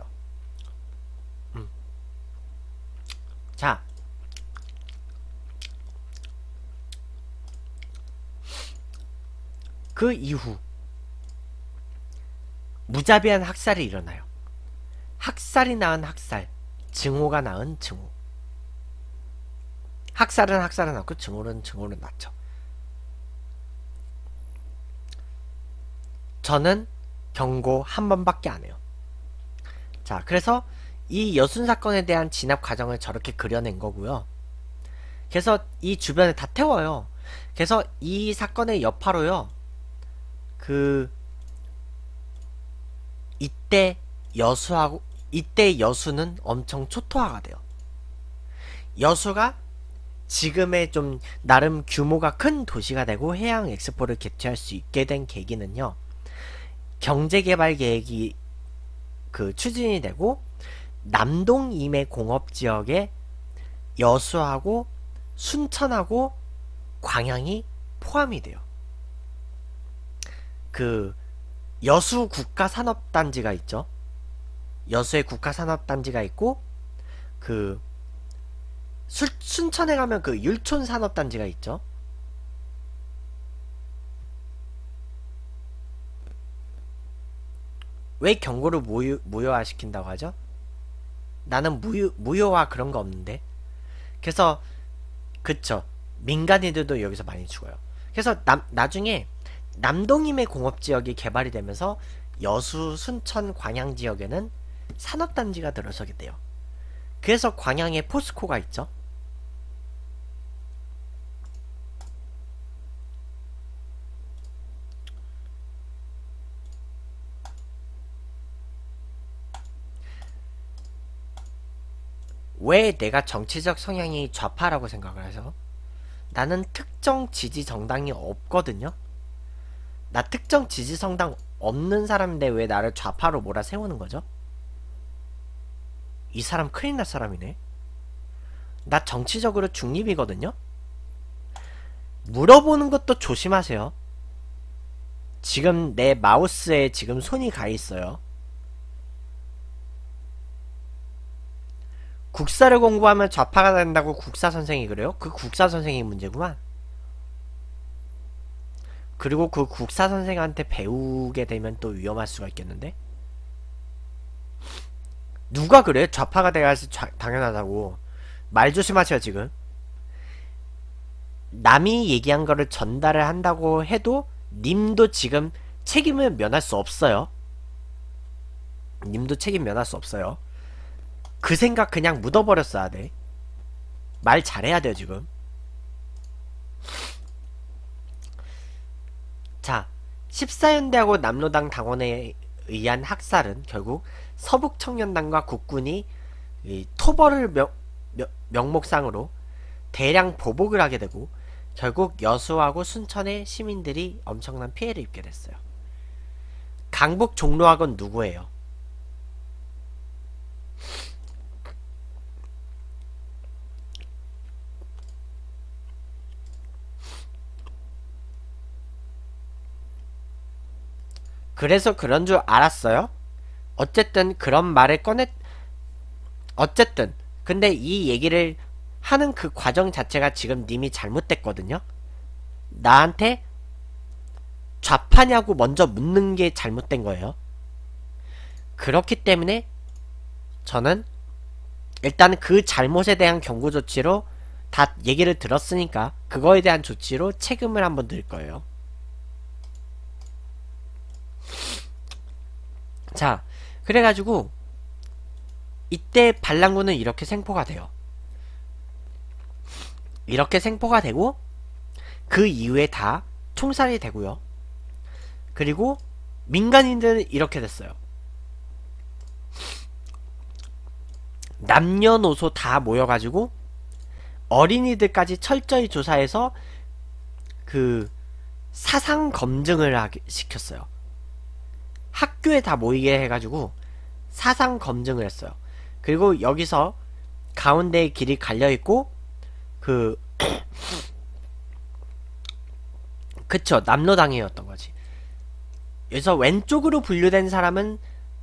자, 그 이후 무자비한 학살이 일어나요. 학살이 낳은 학살, 증오가 낳은 증오. 학살은 학살은 낳고 증오는 증오는 낳죠. 저는 경고 한 번밖에 안 해요. 자, 그래서 이 여순 사건에 대한 진압 과정을 저렇게 그려낸 거고요. 그래서 이 주변에 다 태워요. 그래서 이 사건의 여파로요, 이때 여수는 엄청 초토화가 돼요. 여수가 지금의 좀 나름 규모가 큰 도시가 되고 해양 엑스포를 개최할 수 있게 된 계기는요, 경제개발 계획이 추진이 되고 남동 임해 공업지역에 여수하고 순천하고 광양이 포함이 돼요. 여수 국가산업단지가 있죠. 여수의 국가산업단지가 있고 순천에 가면 율촌산업단지가 있죠. 왜 경고를 무효화시킨다고 하죠? 나는 무효화 그런 거 없는데. 그래서 그쵸, 민간인들도 여기서 많이 죽어요. 그래서 나중에 남동임의 공업지역이 개발이 되면서 여수, 순천, 광양 지역에는 산업단지가 들어서게 돼요. 그래서 광양에 포스코가 있죠. 왜 내가 정치적 성향이 좌파라고 생각을 해서? 나는 특정 지지 정당이 없거든요. 나 특정 지지 정당 없는 사람인데 왜 나를 좌파로 몰아세우는 거죠? 이 사람 큰일 날 사람이네. 나 정치적으로 중립이거든요. 물어보는 것도 조심하세요. 지금 내 마우스에 지금 손이 가 있어요. 국사를 공부하면 좌파가 된다고 국사 선생이 그래요? 그 국사 선생이 문제구만. 그리고 그 국사 선생한테 배우게 되면 또 위험할 수가 있겠는데? 누가 그래? 좌파가 돼야지 당연하다고. 말 조심하세요 지금. 남이 얘기한 거를 전달을 한다고 해도 님도 지금 책임을 면할 수 없어요. 님도 책임 면할 수 없어요. 그 생각 그냥 묻어버렸어야 돼. 말 잘해야 돼요 지금. 자, 14연대하고 남로당 당원에 의한 학살은 결국 서북청년단과 국군이 토벌을 명목상으로 대량 보복을 하게 되고 결국 여수하고 순천의 시민들이 엄청난 피해를 입게 됐어요. 강북 종로학은 누구예요? 그래서 그런 줄 알았어요? 어쨌든 그런 말을 어쨌든 근데 이 얘기를 하는 그 과정 자체가 지금 님이 잘못됐거든요? 나한테 좌파냐고 먼저 묻는 게 잘못된 거예요. 그렇기 때문에 저는 일단 그 잘못에 대한 경고 조치로 다 얘기를 들었으니까 그거에 대한 조치로 책임을 한번 들 거예요. 자, 그래가지고 이때 반란군은 이렇게 생포가 돼요. 이렇게 생포가 되고 그 이후에 다 총살이 되고요. 그리고 민간인들은 이렇게 됐어요. 남녀노소 다 모여가지고 어린이들까지 철저히 조사해서 사상 검증을 시켰어요. 학교에 다 모이게 해가지고 사상 검증을 했어요. 그리고 여기서 가운데에 길이 갈려있고 그쵸, 남로당이었던 거지. 여기서 왼쪽으로 분류된 사람은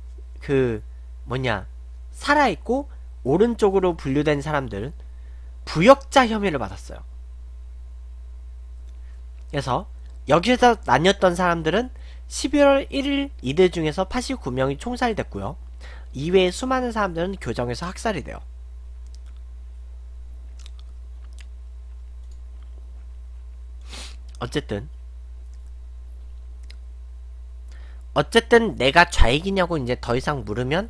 살아있고 오른쪽으로 분류된 사람들은 부역자 혐의를 받았어요. 그래서 여기서 나뉘었던 사람들은 12월 1일 이들 중에서 89명이 총살됐고요. 이외에 수많은 사람들은 교정에서 학살이 돼요. 어쨌든 내가 좌익이냐고 이제 더 이상 물으면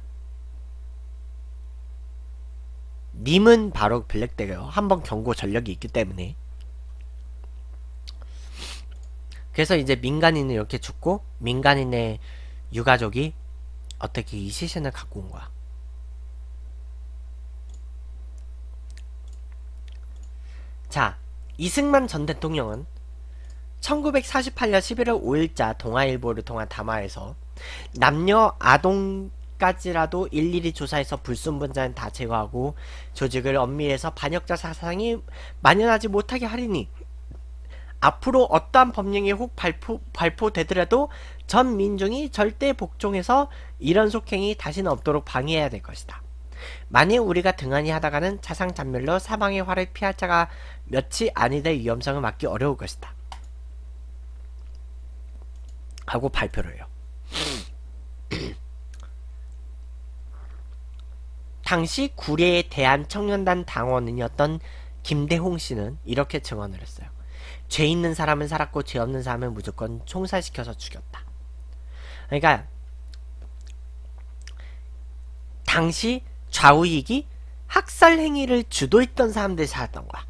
님은 바로 블랙되고요. 한번 경고 전력이 있기 때문에. 그래서 이제 민간인은 이렇게 죽고 민간인의 유가족이 어떻게 이 시신을 갖고 온 거야. 자, 이승만 전 대통령은 1948년 11월 5일자 동아일보를 통한 담화에서 남녀 아동까지라도 일일이 조사해서 불순분자는 다 제거하고 조직을 엄밀해서 반역자 사상이 만연하지 못하게 하리니 앞으로 어떠한 법령이 혹 발표되더라도 전 민중이 절대 복종해서 이런 속행이 다시는 없도록 방해해야 될 것이다. 만일 우리가 등한히 하다가는 자상잔멸로 사망의 화를 피할 자가 몇이 아니될 위험성을 막기 어려울 것이다. 하고 발표를 해요. 당시 구례의 대한청년단 당원이었던 김대홍 씨는 이렇게 증언을 했어요. 죄 있는 사람은 살았고 죄 없는 사람은 무조건 총살시켜서 죽였다. 그러니까 당시 좌우익이 학살 행위를 주도했던 사람들이 살았던 거야.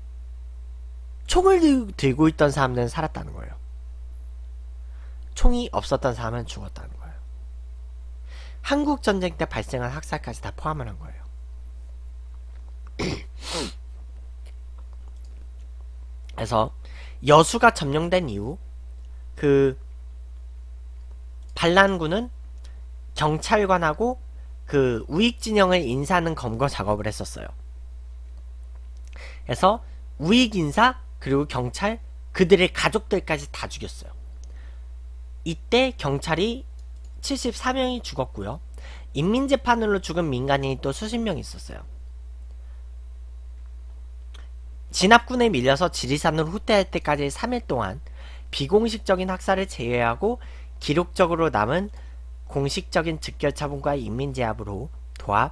총을 들고 있던 사람들은 살았다는 거예요. 총이 없었던 사람은 죽었다는 거예요. 한국전쟁 때 발생한 학살까지 다 포함을 한 거예요. 그래서 여수가 점령된 이후 그 반란군은 경찰관하고 그 우익진영을 인사하는 검거 작업을 했었어요. 그래서 우익인사 그리고 경찰 그들의 가족들까지 다 죽였어요. 이때 경찰이 74명이 죽었고요. 인민재판으로 죽은 민간인이 또 수십 명 있었어요. 진압군에 밀려서 지리산으로 후퇴할 때까지 3일 동안 비공식적인 학살을 제외하고 기록적으로 남은 공식적인 즉결처분과 인민제압으로 도합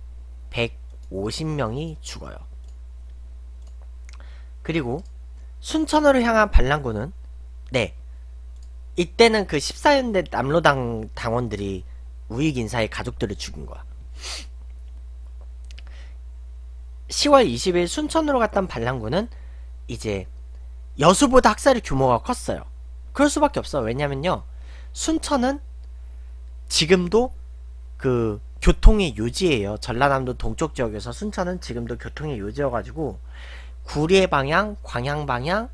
150명이 죽어요. 그리고 순천으로 향한 반란군은 이때는 그 14연대 남로당 당원들이 우익인사의 가족들을 죽인 거야. 10월 20일 순천으로 갔던 반란군은 이제 여수보다 학살의 규모가 컸어요. 그럴 수밖에 없어. 왜냐면요, 순천은 지금도 그 교통의 요지예요. 전라남도 동쪽 지역에서 순천은 지금도 교통의 요지여가지고 구례 방향, 광양 방향,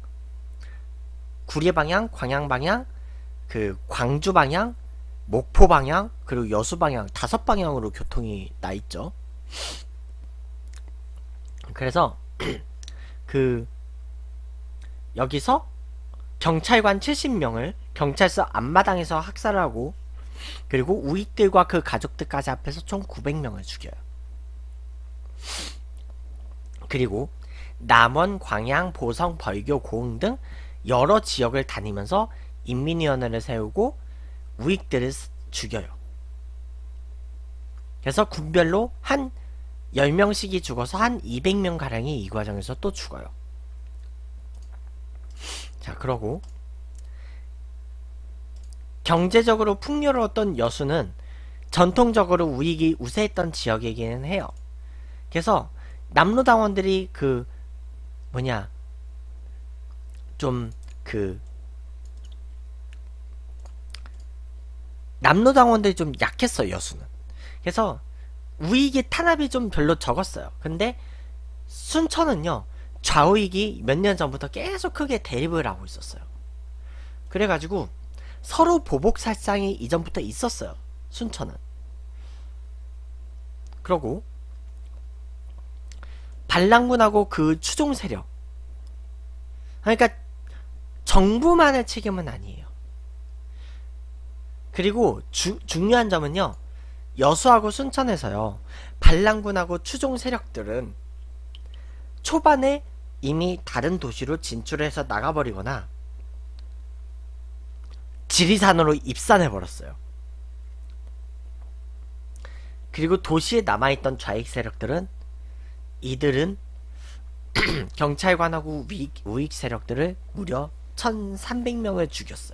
그 광주 방향, 목포 방향, 그리고 여수 방향 5방향으로 교통이 나 있죠. 그래서 그 여기서 경찰관 70명을 경찰서 앞마당에서 학살하고 그리고 우익들과 그 가족들까지 합해서 총 900명을 죽여요. 그리고 남원, 광양, 보성, 벌교, 고흥 등 여러 지역을 다니면서 인민위원회를 세우고 우익들을 죽여요. 그래서 군별로 한 10명씩이 죽어서 한 200명가량이 이 과정에서 또 죽어요. 자, 그러고 경제적으로 풍요로웠던 여수는 전통적으로 우익이 우세했던 지역이기는 해요. 그래서 남로당원들이 그 뭐냐 좀 그 남로당원들이 좀 약했어요. 여수는. 그래서 우익의 탄압이 좀 별로 적었어요. 근데 순천은요, 좌우익이 몇 년 전부터 계속 크게 대립을 하고 있었어요. 그래가지고 서로 보복살상이 이전부터 있었어요. 순천은. 그러고 반란군하고 그 추종 세력, 그러니까 정부만의 책임은 아니에요. 그리고 중요한 점은요, 여수하고 순천에서요, 반란군하고 추종 세력들은 초반에 이미 다른 도시로 진출해서 나가버리거나 지리산으로 입산해버렸어요. 그리고 도시에 남아있던 좌익 세력들은 이들은 경찰관하고 우익 세력들을 무려 1300명을 죽였어요.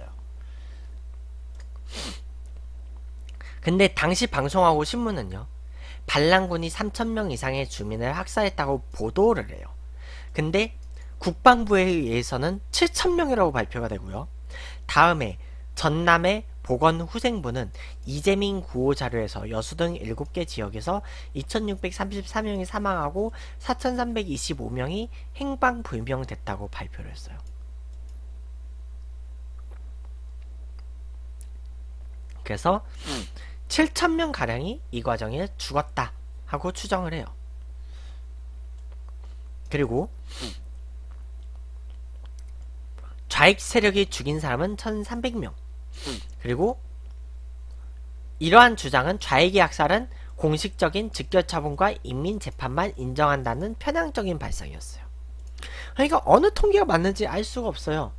근데 당시 방송하고 신문은요, 반란군이 3000명 이상의 주민을 학살했다고 보도를 해요. 근데 국방부에 의해서는 7000명이라고 발표가 되고요. 다음에 전남의 보건후생부는 이재민 구호 자료에서 여수 등 7개 지역에서 2634명이 사망하고 4325명이 행방불명됐다고 발표를 했어요. 그래서 7000명 가량이 이 과정에 죽었다 하고 추정을 해요. 그리고 좌익 세력이 죽인 사람은 1300명. 그리고 이러한 주장은 좌익의 학살은 공식적인 직결처분과 인민재판만 인정한다는 편향적인 발상이었어요. 그러니까 어느 통계가 맞는지 알 수가 없어요.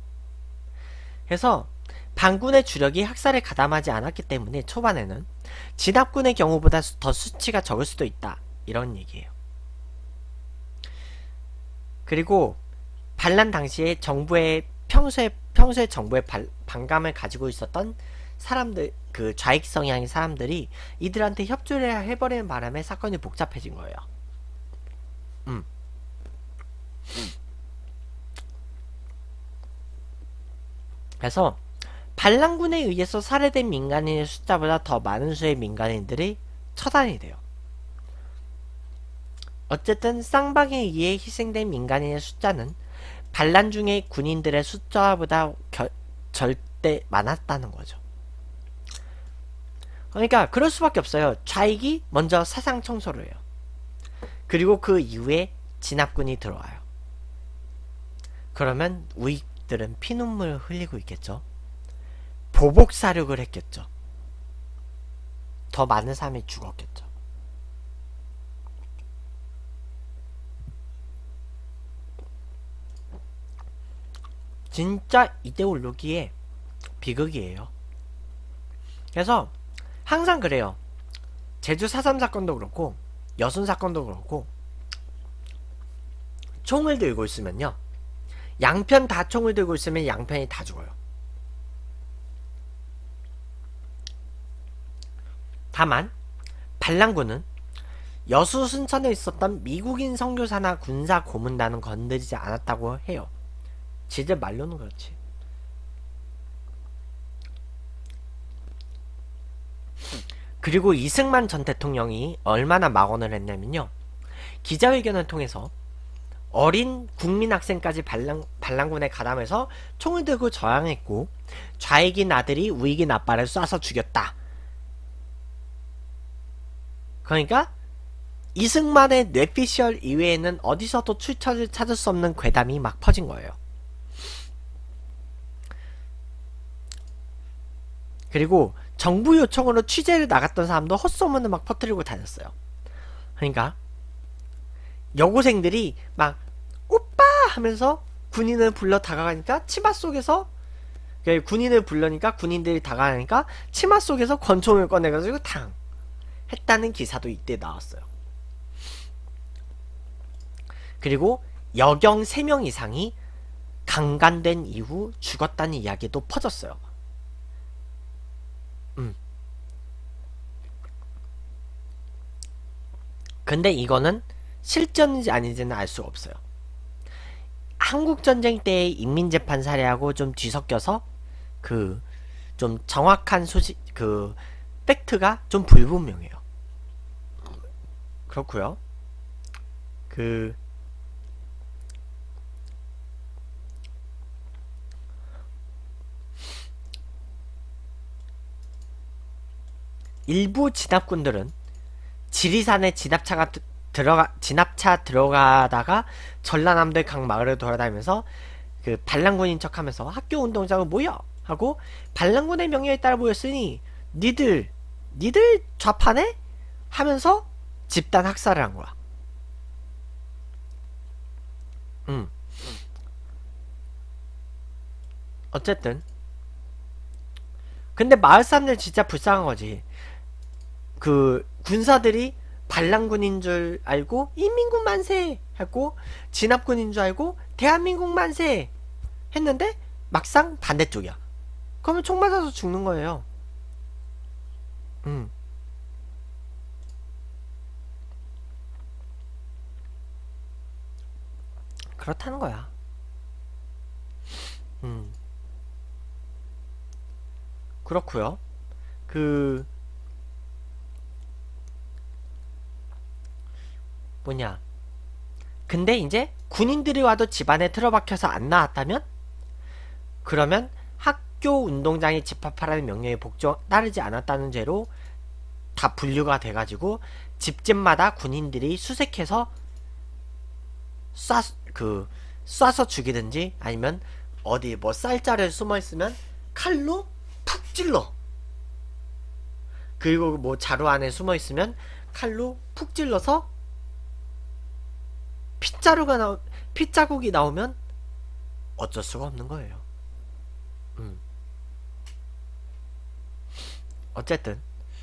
그래서 반군의 주력이 학살에 가담하지 않았기 때문에 초반에는 진압군의 경우보다 더 수치가 적을 수도 있다, 이런 얘기예요. 그리고 반란 당시에 정부의 평소에 정부의 반감을 가지고 있었던 사람들, 그 좌익 성향의 사람들이 이들한테 협조를 해버리는 바람에 사건이 복잡해진 거예요. 그래서 반란군에 의해서 살해된 민간인의 숫자보다 더 많은 수의 민간인들이 처단이 돼요. 어쨌든 쌍방에 의해 희생된 민간인의 숫자는 반란 중의 군인들의 숫자보다 절대 많았다는 거죠. 그러니까 그럴 수밖에 없어요. 좌익이 먼저 사상 청소를 해요. 그리고 그 이후에 진압군이 들어와요. 그러면 우익들은 피눈물을 흘리고 있겠죠. 보복 사륙을 했겠죠. 더 많은 사람이 죽었겠죠. 진짜 이데올로기의 비극이에요. 그래서 항상 그래요. 제주 4.3 사건도 그렇고 여순 사건도 그렇고 총을 들고 있으면요, 양편 다 총을 들고 있으면 양편이 다 죽어요. 다만 반란군은 여수 순천에 있었던 미국인 선교사나 군사 고문단은 건드리지 않았다고 해요. 지들 말로는 그렇지. 그리고 이승만 전 대통령이 얼마나 막언을 했냐면요, 기자회견을 통해서 어린 국민 학생까지 반란군에 가담해서 총을 들고 저항했고 좌익인 아들이 우익인 아빠를 쏴서 죽였다. 그러니까 이승만의 뇌피셜 이외에는 어디서도 출처를 찾을 수 없는 괴담이 막 퍼진 거예요. 그리고 정부 요청으로 취재를 나갔던 사람도 헛소문을 막 퍼뜨리고 다녔어요. 그러니까 여고생들이 막 오빠 하면서 군인을 불러 다가가니까 치마 속에서, 군인을 불러니까 군인들이 다가가니까 치마 속에서 권총을 꺼내가지고 탕 했다는 기사도 이때 나왔어요. 그리고 여경 3명 이상이 강간된 이후 죽었다는 이야기도 퍼졌어요. 근데 이거는 실전인지 아닌지는 알 수가 없어요. 한국전쟁 때의 인민재판 사례하고 좀 뒤섞여서 좀 정확한 소식, 팩트가 좀 불분명해요. 그렇고요. 일부 진압군들은 지리산에 진압차 들어가다가 전라남도 각 마을을 돌아다니면서 반란군인 척하면서 학교 운동장을 모여 하고 반란군의 명령에 따라 모였으니 니들 좌파네? 하면서 집단 학살을 한 거야. 어쨌든 근데 마을 사람들 진짜 불쌍한 거지. 군사들이 반란군인 줄 알고 인민군 만세 하고 진압군인 줄 알고 대한민국 만세 했는데 막상 반대쪽이야. 그러면 총 맞아서 죽는 거예요. 그렇다는 거야. 그렇고요. 그 뭐냐. 근데 이제 군인들이 와도 집안에 틀어박혀서 안 나왔다면? 그러면 학교 운동장에 집합하라는 명령에 따르지 않았다는 죄로 다 분류가 돼가지고 집집마다 군인들이 수색해서 쏴서 죽이든지 아니면 어디 뭐 쌀자루에 숨어있으면 칼로 푹 찔러. 그리고 뭐 자루 안에 숨어있으면 칼로 푹 찔러서 핏자국이 나오면 어쩔 수가 없는 거예요. 어쨌든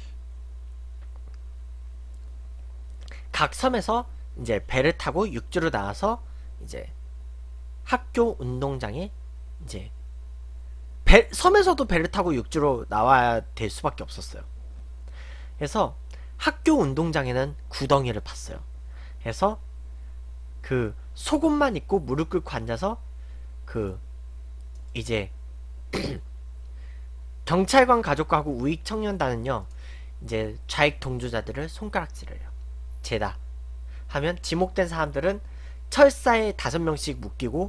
각 섬에서 이제 배를 타고 육지로 나와서 이제 학교 운동장에 이제 섬에서도 배를 타고 육지로 나와야 될 수밖에 없었어요. 그래서 학교 운동장에는 구덩이를 팠어요. 그래서 그 속옷만 입고 무릎 꿇고 앉아서 이제 경찰관 가족하고 우익청년단은요 이제 좌익 동조자들을 손가락질을 해요. 죄다 하면 지목된 사람들은 철사에 5명씩 묶이고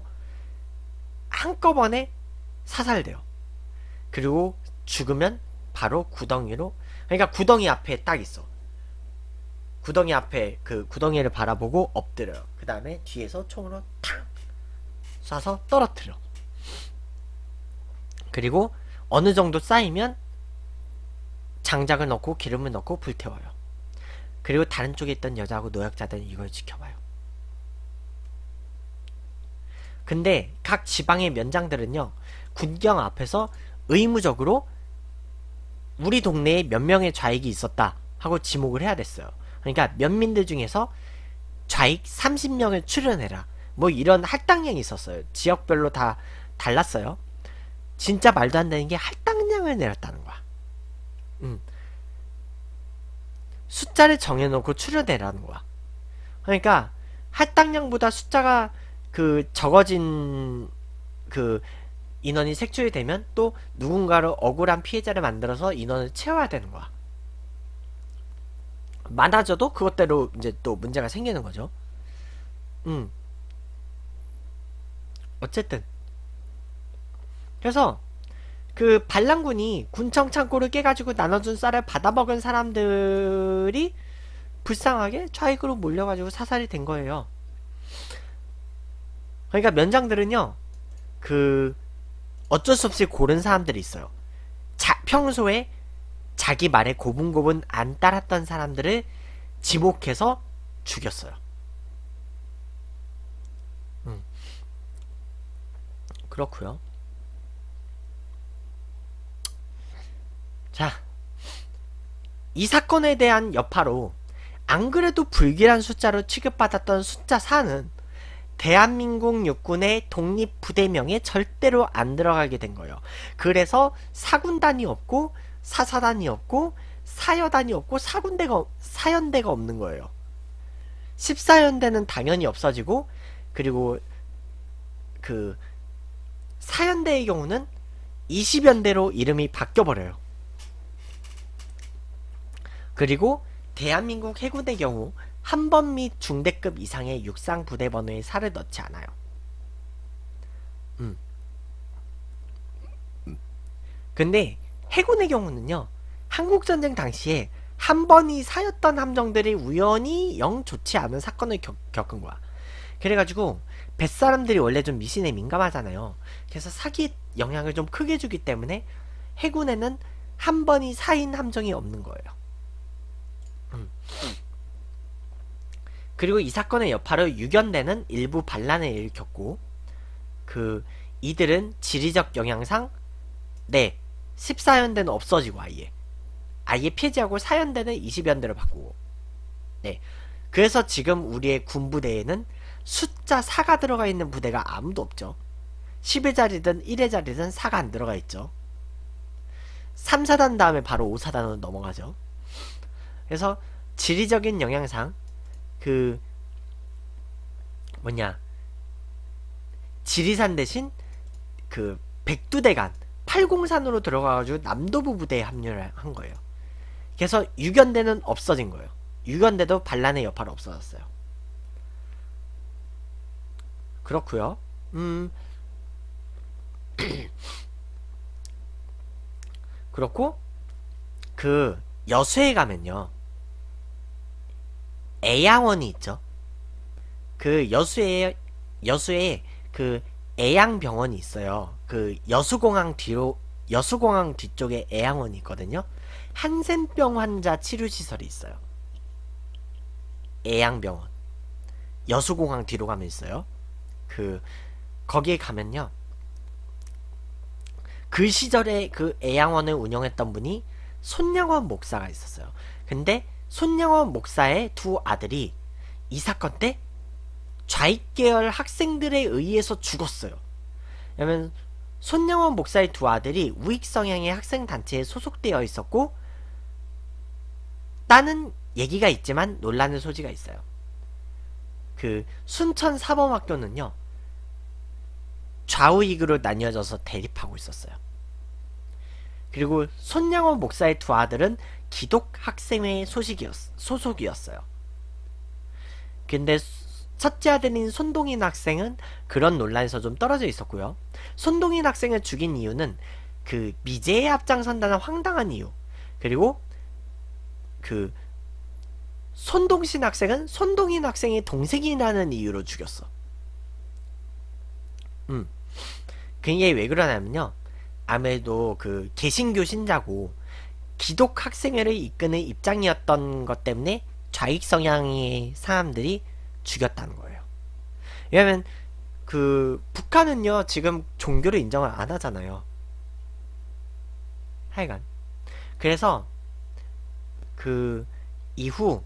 한꺼번에 사살돼요. 그리고 죽으면 바로 구덩이로, 그러니까 구덩이 앞에 딱 있어. 구덩이 앞에 그 구덩이를 바라보고 엎드려요. 그 다음에 뒤에서 총으로 탕 쏴서 떨어뜨려. 그리고 어느 정도 쌓이면 장작을 넣고 기름을 넣고 불태워요. 그리고 다른 쪽에 있던 여자하고 노약자들은 이걸 지켜봐요. 근데 각 지방의 면장들은요 군경 앞에서 의무적으로 우리 동네에 몇 명의 좌익이 있었다 하고 지목을 해야 됐어요. 그러니까 면민들 중에서 좌익 30명을 출연해라 뭐 이런 할당량이 있었어요. 지역별로 다 달랐어요. 진짜 말도 안 되는 게 할당량을 내렸다는 거야. 숫자를 정해놓고 출연해라는 거야. 그러니까 할당량보다 숫자가 적어진 인원이 색출이 되면 또 누군가를 억울한 피해자를 만들어서 인원을 채워야 되는 거야. 많아져도 그것대로 이제 또 문제가 생기는 거죠. 어쨌든 그래서 그 반란군이 군청 창고를 깨가지고 나눠준 쌀을 받아먹은 사람들이 불쌍하게 좌익으로 몰려가지고 사살이 된 거예요. 그러니까 면장들은요 어쩔 수 없이 고른 사람들이 있어요. 평소에 자기 말에 고분고분 안 따랐던 사람들을 지목해서 죽였어요. 그렇고요. 자, 이 사건에 대한 여파로 안 그래도 불길한 숫자로 취급받았던 숫자 4는 대한민국 육군의 독립부대명에 절대로 안 들어가게 된 거예요. 그래서 사군단이 없고 사사단이 없고 사여단이 없고 사연대가 없는 거예요. 14연대는 당연히 없어지고 그리고 사연대의 경우는 20연대로 이름이 바뀌어버려요. 그리고 대한민국 해군의 경우 한번 및 중대급 이상의 육상 부대 번호에 살을 넣지 않아요. 근데 해군의 경우는요 한국전쟁 당시에 한 번이 사였던 함정들이 우연히 영 좋지 않은 사건을 겪은 거야. 그래가지고 뱃사람들이 원래 좀 미신에 민감하잖아요. 그래서 사기에 영향을 좀 크게 주기 때문에 해군에는 한 번이 사인 함정이 없는 거예요. 그리고 이 사건의 여파로 6연대는 일부 반란을 일으켰고 이들은 지리적 영향상 14연대는 없어지고 아예 폐지하고 4연대는 20연대로 바꾸고 그래서 지금 우리의 군부대에는 숫자 4가 들어가 있는 부대가 아무도 없죠. 10의 자리든 1의 자리든 4가 안 들어가 있죠. 3, 4단 다음에 바로 5, 4단으로 넘어가죠. 그래서 지리적인 영향상 그 뭐냐 지리산 대신 그 백두대간 803으로 들어가가지고 남도부 부대에 합류를 한 거예요. 그래서 6연대는 없어진 거예요. 6연대도 반란의 여파로 없어졌어요. 그렇고요. 그렇고 그 여수에 가면요 애양원이 있죠. 그 여수에 그 애양병원이 있어요. 그 여수공항 뒤쪽에 애양원이 있거든요. 한센병 환자 치료시설이 있어요. 애양병원 여수공항 뒤로 가면 있어요. 거기에 가면요 그 시절에 그 애양원을 운영했던 분이 손양원 목사가 있었어요. 근데 손양원 목사의 두 아들이 이 사건 때 좌익계열 학생들에 의해서 죽었어요. 왜냐면 손양원 목사의 두 아들이 우익성향의 학생단체에 소속되어 있었고 따는 얘기가 있지만 논란의 소지가 있어요. 그 순천사범학교는요 좌우익으로 나뉘어져서 대립하고 있었어요. 그리고 손양원 목사의 두 아들은 기독학생회 소속이었어요. 근데 첫째 아들인 손동인 학생은 그런 논란에서 좀 떨어져 있었고요. 손동인 학생을 죽인 이유는 그 미제에 앞장선다는 황당한 이유, 그리고 그 손동신 학생은 손동인 학생의 동생이라는 이유로 죽였어. 그게 왜 그러냐면요 아무래도 그 개신교 신자고 기독 학생회를 이끄는 입장이었던 것 때문에 좌익 성향의 사람들이 죽였다는 거예요. 왜냐면 그 북한은요 지금 종교를 인정을 안 하잖아요. 하여간 그래서 그 이후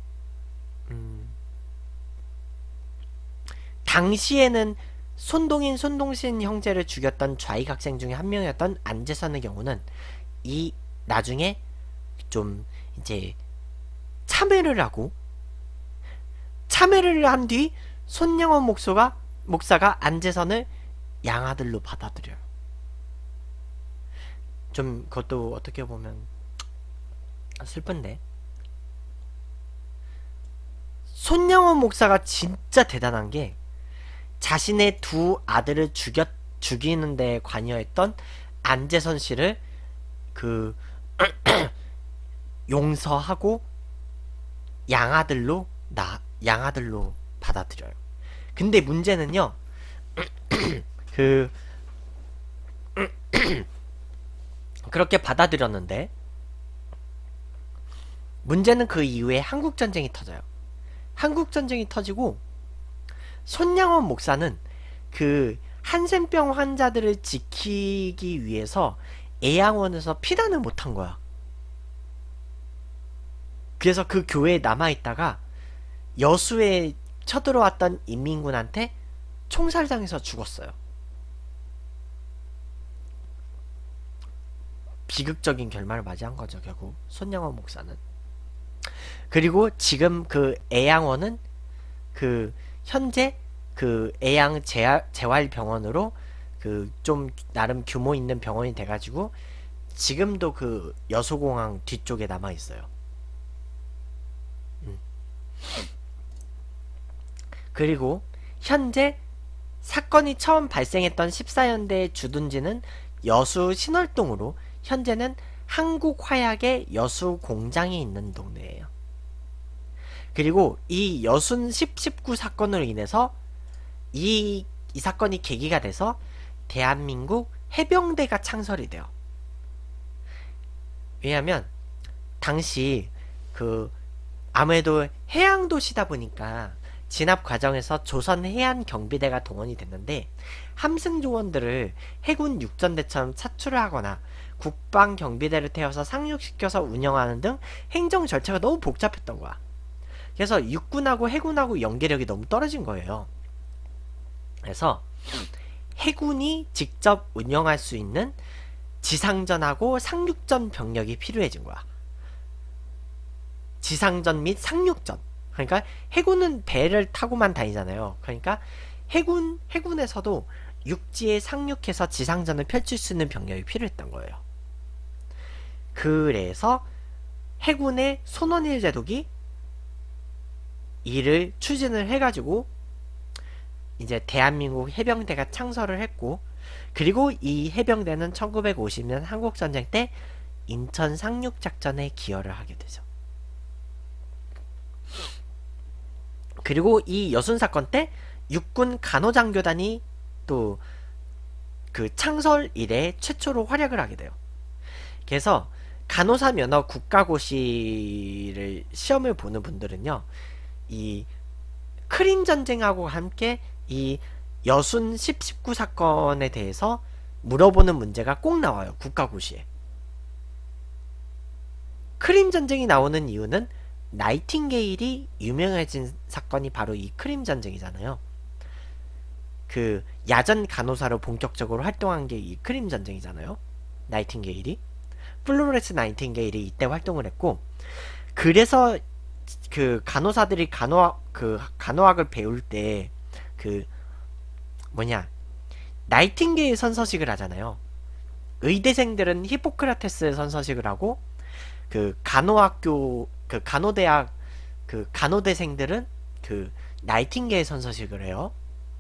당시에는 손동신 형제를 죽였던 좌익 학생 중에 한 명이었던 안재선의 경우는 이 나중에 좀 이제 참회를 한 뒤 손양원 목사가 안재선을 양아들로 받아들여요. 좀 그것도 어떻게 보면 슬픈데 손양원 목사가 진짜 대단한 게 자신의 두 아들을 죽이는 데 관여했던 안재선 씨를 그 용서하고 양아들로 받아들여요. 근데 문제는요 그렇게 받아들였는데 문제는 그 이후에 한국전쟁이 터져요. 한국전쟁이 터지고 손양원 목사는 그 한센병 환자들을 지키기 위해서 애양원에서 피난을 못한 거야. 그래서 그 교회에 남아있다가 여수에 쳐들어왔던 인민군한테 총살당해서 죽었어요. 비극적인 결말을 맞이한 거죠 결국 손양원 목사는. 그리고 지금 그 애양원은 그 현재 그 애양 재활병원으로 그 좀 나름 규모 있는 병원이 돼가지고 지금도 그 여수공항 뒤쪽에 남아 있어요. 그리고 현재 사건이 처음 발생했던 14연대의 주둔지는 여수 신월동으로 현재는 한국화약의 여수 공장이 있는 동네예요. 그리고 이 여순 1019 사건으로 인해서 이 사건이 계기가 돼서 대한민국 해병대가 창설이 돼요. 왜냐면 당시 그 아무래도 해양도시다 보니까 진압 과정에서 조선 해안경비대가 동원이 됐는데 함승조원들을 해군 육전대처럼 차출을 하거나 국방경비대를 태워서 상륙시켜서 운영하는 등 행정 절차가 너무 복잡했던 거야. 그래서 육군하고 해군하고 연계력이 너무 떨어진 거예요. 그래서 해군이 직접 운영할 수 있는 지상전하고 상륙전 병력이 필요해진 거야. 지상전 및 상륙전. 그러니까 해군은 배를 타고만 다니잖아요. 그러니까 해군에서도 육지에 상륙해서 지상전을 펼칠 수 있는 병력이 필요했던 거예요. 그래서 해군의 손원일 제독이 이를 추진을 해가지고 이제 대한민국 해병대가 창설을 했고, 그리고 이 해병대는 1950년 한국전쟁 때 인천 상륙작전에 기여를 하게 되죠. 그리고 이 여순사건 때 육군 간호장교단이 또 그 창설 이래 최초로 활약을 하게 돼요. 그래서 간호사 면허 국가고시를 시험을 보는 분들은요, 이 크림 전쟁하고 함께 이 여순 10.19 사건에 대해서 물어보는 문제가 꼭 나와요. 국가고시에. 크림 전쟁이 나오는 이유는 나이팅게일이 유명해진 사건이 바로 이 크림 전쟁이잖아요. 그 야전 간호사로 본격적으로 활동한 게 이 크림 전쟁이잖아요. 나이팅게일이. 플로레스 나이팅게일이 이때 활동을 했고, 그래서 그 간호사들이 간호학을 배울 때 그 나이팅게일 선서식을 하잖아요. 의대생들은 히포크라테스 선서식을 하고, 그 간호학교 그 간호대학 그 간호대생들은 그 나이팅게일 선서식을 해요.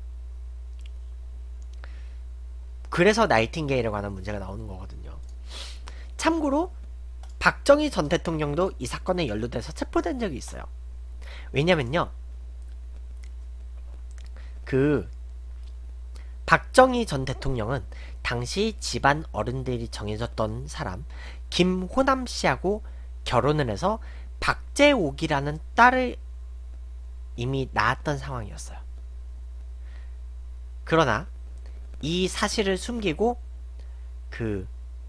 그래서 나이팅게일에 관한 문제가 나오는 거거든요. 참고로 박정희 전 대통령도 이 사건에 연루돼서 체포된 적이 있어요. 왜냐면요, 그 박정희 전 대통령은 당시 집안 어른들이 정해졌던 사람 김호남 씨하고 결혼을 해서 박재옥이라는 딸을 이미 낳았던 상황이었어요. 그러나 이 사실을 숨기고 그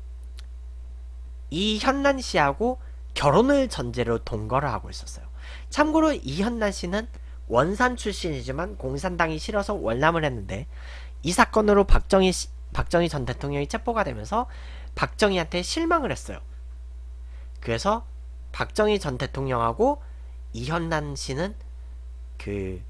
이현란 씨하고 결혼을 전제로 동거를 하고 있었어요. 참고로 이현란 씨는 원산 출신이지만 공산당이 싫어서 월남을 했는데, 이 사건으로 박정희 전 대통령이 체포가 되면서 박정희한테 실망을 했어요. 그래서 박정희 전 대통령하고 이현란 씨는 그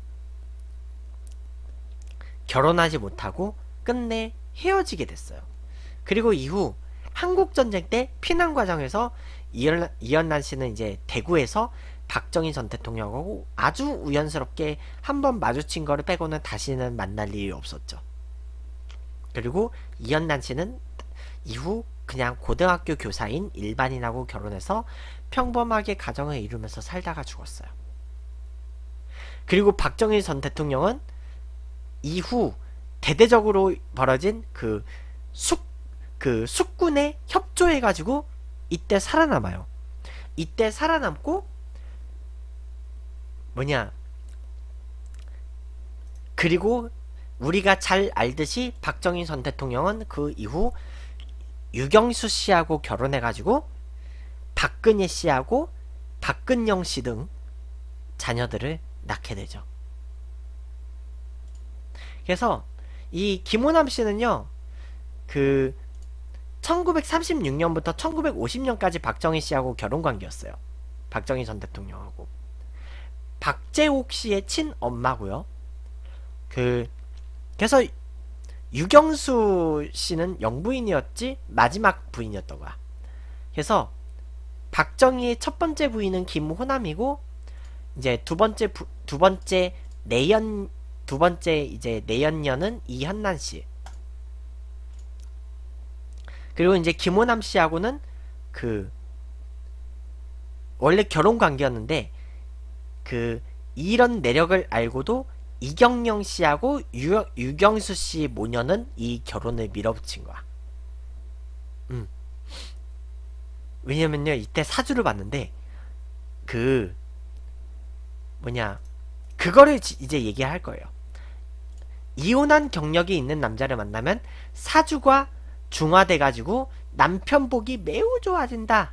결혼하지 못하고 끝내 헤어지게 됐어요. 그리고 이후 한국전쟁 때 피난 과정에서 이현란 씨는 이제 대구에서 박정희 전 대통령하고 아주 우연스럽게 한번 마주친 거를 빼고는 다시는 만날 일이 없었죠. 그리고 이현란 씨는 이후 그냥 고등학교 교사인 일반인하고 결혼해서 평범하게 가정을 이루면서 살다가 죽었어요. 그리고 박정희 전 대통령은 이후 대대적으로 벌어진 그 숙군에 협조해가지고 이때 살아남아요. 이때 살아남고 그리고 우리가 잘 알듯이 박정희 전 대통령은 그 이후 유경수 씨하고 결혼해가지고 박근혜 씨하고 박근영 씨 등 자녀들을 낳게 되죠. 그래서 이 김호남 씨는요, 그 1936년부터 1950년까지 박정희 씨하고 결혼 관계였어요. 박정희 전 대통령하고. 박재옥 씨의 친엄마고요. 그래서 유경수 씨는 영부인이었지 마지막 부인이었던 거야. 그래서 박정희의 첫 번째 부인은 김호남이고, 이제 두 번째 내연녀는 이현란 씨. 그리고 이제 김호남 씨하고는 원래 결혼 관계였는데, 이런 내력을 알고도 이경영 씨하고 유경수 씨 모녀는 이 결혼을 밀어붙인 거야. 왜냐면요, 이때 사주를 봤는데 그거를 이제 얘기할 거예요. 이혼한 경력이 있는 남자를 만나면 사주가 중화돼가지고 남편 복이 매우 좋아진다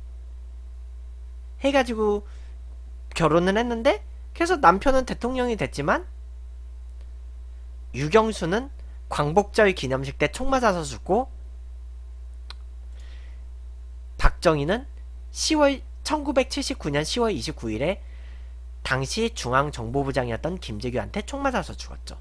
해가지고 결혼을 했는데, 그래서 남편은 대통령이 됐지만 유경수는 광복절 기념식 때 총 맞아서 죽고, 박정희는 1979년 10월 29일에 당시 중앙정보부장이었던 김재규한테 총 맞아서 죽었죠.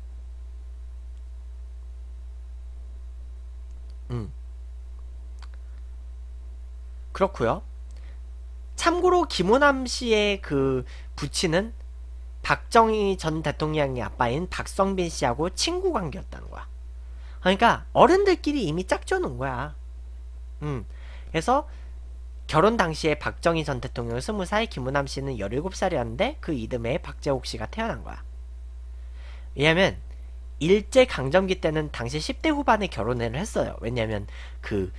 그렇고요. 참고로 김호남 씨의 그 부친은 박정희 전 대통령의 아빠인 박성빈 씨하고 친구 관계였다는 거야. 그러니까 어른들끼리 이미 짝져놓은 거야. 그래서 결혼 당시에 박정희 전 대통령은 20살, 김호남 씨는 17살이었는데 그 이듬해에 박재옥 씨가 태어난 거야. 왜냐면 일제강점기 때는 당시 10대 후반에 결혼을 했어요. 왜냐면 그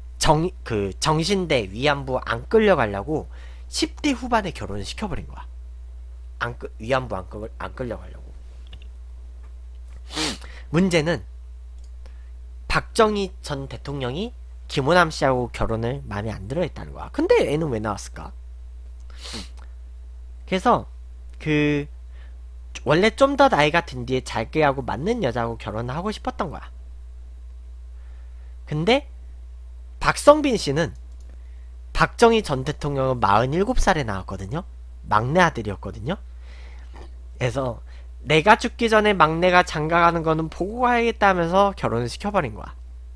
정신대 위안부 안 끌려가려고 10대 후반에 결혼을 시켜버린 거야. 위안부 안 끌려가려고. 문제는 박정희 전 대통령이 김호남 씨하고 결혼을 마음에 안 들어 했다는 거야. 근데 애는 왜 나왔을까? 그래서 원래 좀 더 나이가 든 뒤에 자기하고 하고 맞는 여자하고 결혼을 하고 싶었던 거야. 근데 박성빈 씨는 박정희 전 대통령은 47살에 나왔거든요. 막내 아들이었거든요. 그래서 내가 죽기 전에 막내가 장가가는 거는 보고 가야겠다 하면서 결혼을 시켜버린 거야.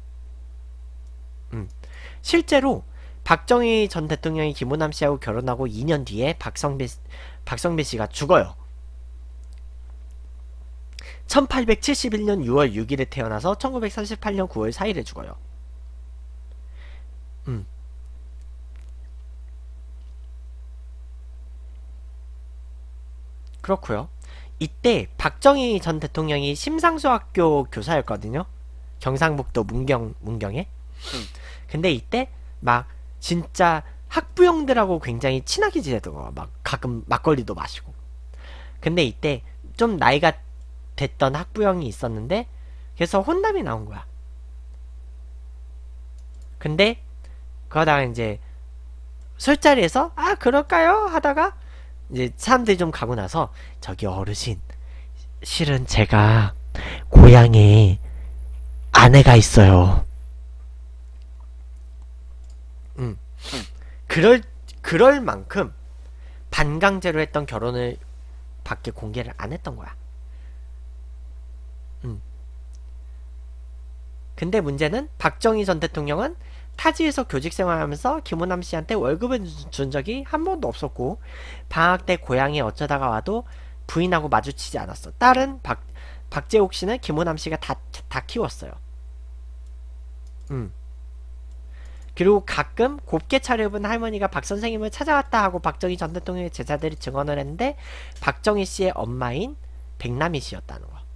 실제로 박정희 전 대통령이 김호남 씨하고 결혼하고 2년 뒤에 박성빈 씨가 죽어요. 1871년 6월 6일에 태어나서 1938년 9월 4일에 죽어요. 그렇고요. 이때 박정희 전 대통령이 심상수학교 교사였거든요. 경상북도 문경에. 근데 이때 막 진짜 학부형들하고 굉장히 친하게 지내던 거야. 막 가끔 막걸리도 마시고. 근데 이때 좀 나이가 됐던 학부형이 있었는데 그래서 혼남이 나온 거야. 근데 그러다가 이제 술자리에서 그럴까요? 하다가 이제 사람들이 좀 가고 나서 저기 어르신 실은 제가 고향에 아내가 있어요. 그럴 만큼 반강제로 했던 결혼을 밖에 공개를 안 했던 거야. 근데 문제는 박정희 전 대통령은 타지에서 교직 생활하면서 김호남 씨한테 월급을 준 적이 한 번도 없었고 방학 때 고향에 어쩌다가 와도 부인하고 마주치지 않았어. 딸은 박재옥 씨는 김호남 씨가 다 키웠어요. 그리고 가끔 곱게 차려입은 할머니가 박 선생님을 찾아왔다 하고 박정희 전 대통령의 제자들이 증언을 했는데 박정희 씨의 엄마인 백남희 씨였다는 거.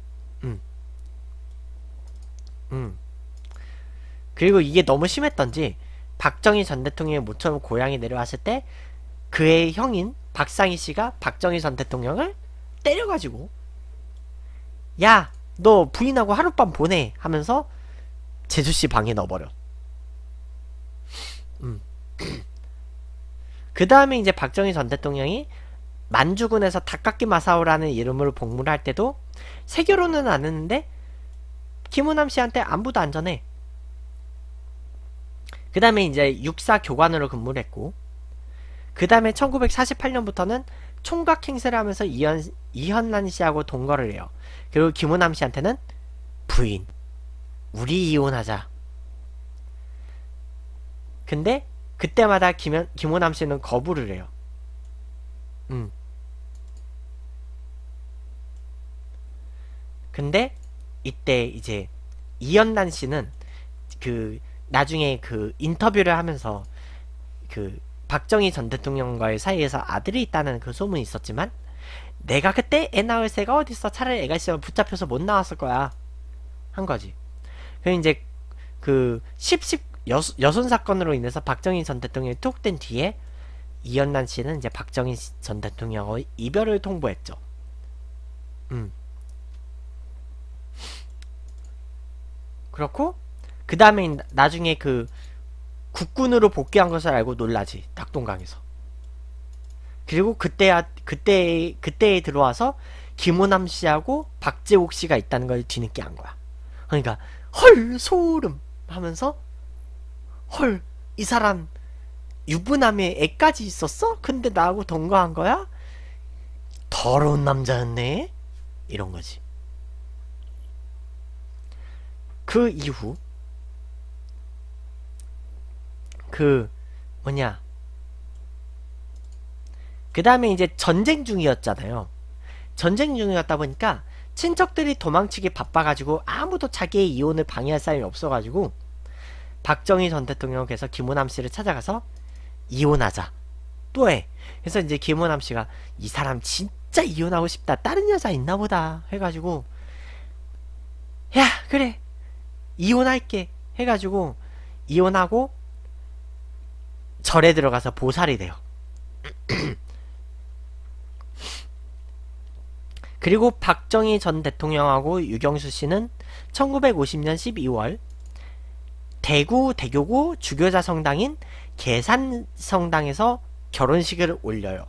그리고 이게 너무 심했던지 박정희 전 대통령의 모처럼 고향에 내려왔을 때 그의 형인 박상희 씨가 박정희 전 대통령을 때려가지고 야, 너 부인하고 하룻밤 보내 하면서 제주씨 방에 넣어버려. 그 다음에 이제 박정희 전 대통령이 만주군에서 닭깎이 마사오라는 이름으로 복무를 할 때도 세결혼은 안 했는데 김호남 씨한테 안부도 안 전해. 그 다음에 이제 육사 교관으로 근무를 했고 그 다음에 1948년부터는 총각 행세를 하면서 이현란 씨하고 동거를 해요. 그리고 김호남 씨한테는 부인, 우리 이혼하자. 근데 그때마다 김호남 씨는 거부를 해요. 근데 이때 이제 이현란 씨는 나중에 인터뷰를 하면서 박정희 전 대통령과의 사이에서 아들이 있다는 그 소문이 있었지만 내가 그때 애 낳을 새가 어딨어. 차라리 애가 있으면 붙잡혀서 못 나왔을 거야. 한 거지. 그리고 이제 여손 사건으로 인해서 박정희 전 대통령이 투옥된 뒤에 이현란 씨는 이제 박정희 전 대통령의 이별을 통보했죠. 그렇고 그 다음에 나중에 국군으로 복귀한 것을 알고 놀라지. 낙동강에서. 그리고 그때에 들어와서 김호남 씨하고 박재옥 씨가 있다는 걸 뒤늦게 안 거야. 그러니까 헐 소름 하면서 헐 이 사람 유부남에 애까지 있었어? 근데 나하고 동거한 거야? 더러운 남자였네? 이런 거지. 그 이후 그 뭐냐 그 다음에 이제 전쟁 중이었잖아요. 전쟁 중이었다 보니까 친척들이 도망치기 바빠가지고 아무도 자기의 이혼을 방해할 사람이 없어가지고 박정희 전 대통령께서 김호남 씨를 찾아가서 이혼하자 또 해. 그래서 이제 김호남 씨가 이 사람 진짜 이혼하고 싶다, 다른 여자 있나 보다 해가지고 야 그래 이혼할게 해가지고 이혼하고 절에 들어가서 보살이 돼요. 그리고 박정희 전 대통령하고 유경수 씨는 1950년 12월 대구 대교구 주교자 성당인 계산 성당에서 결혼식을 올려요.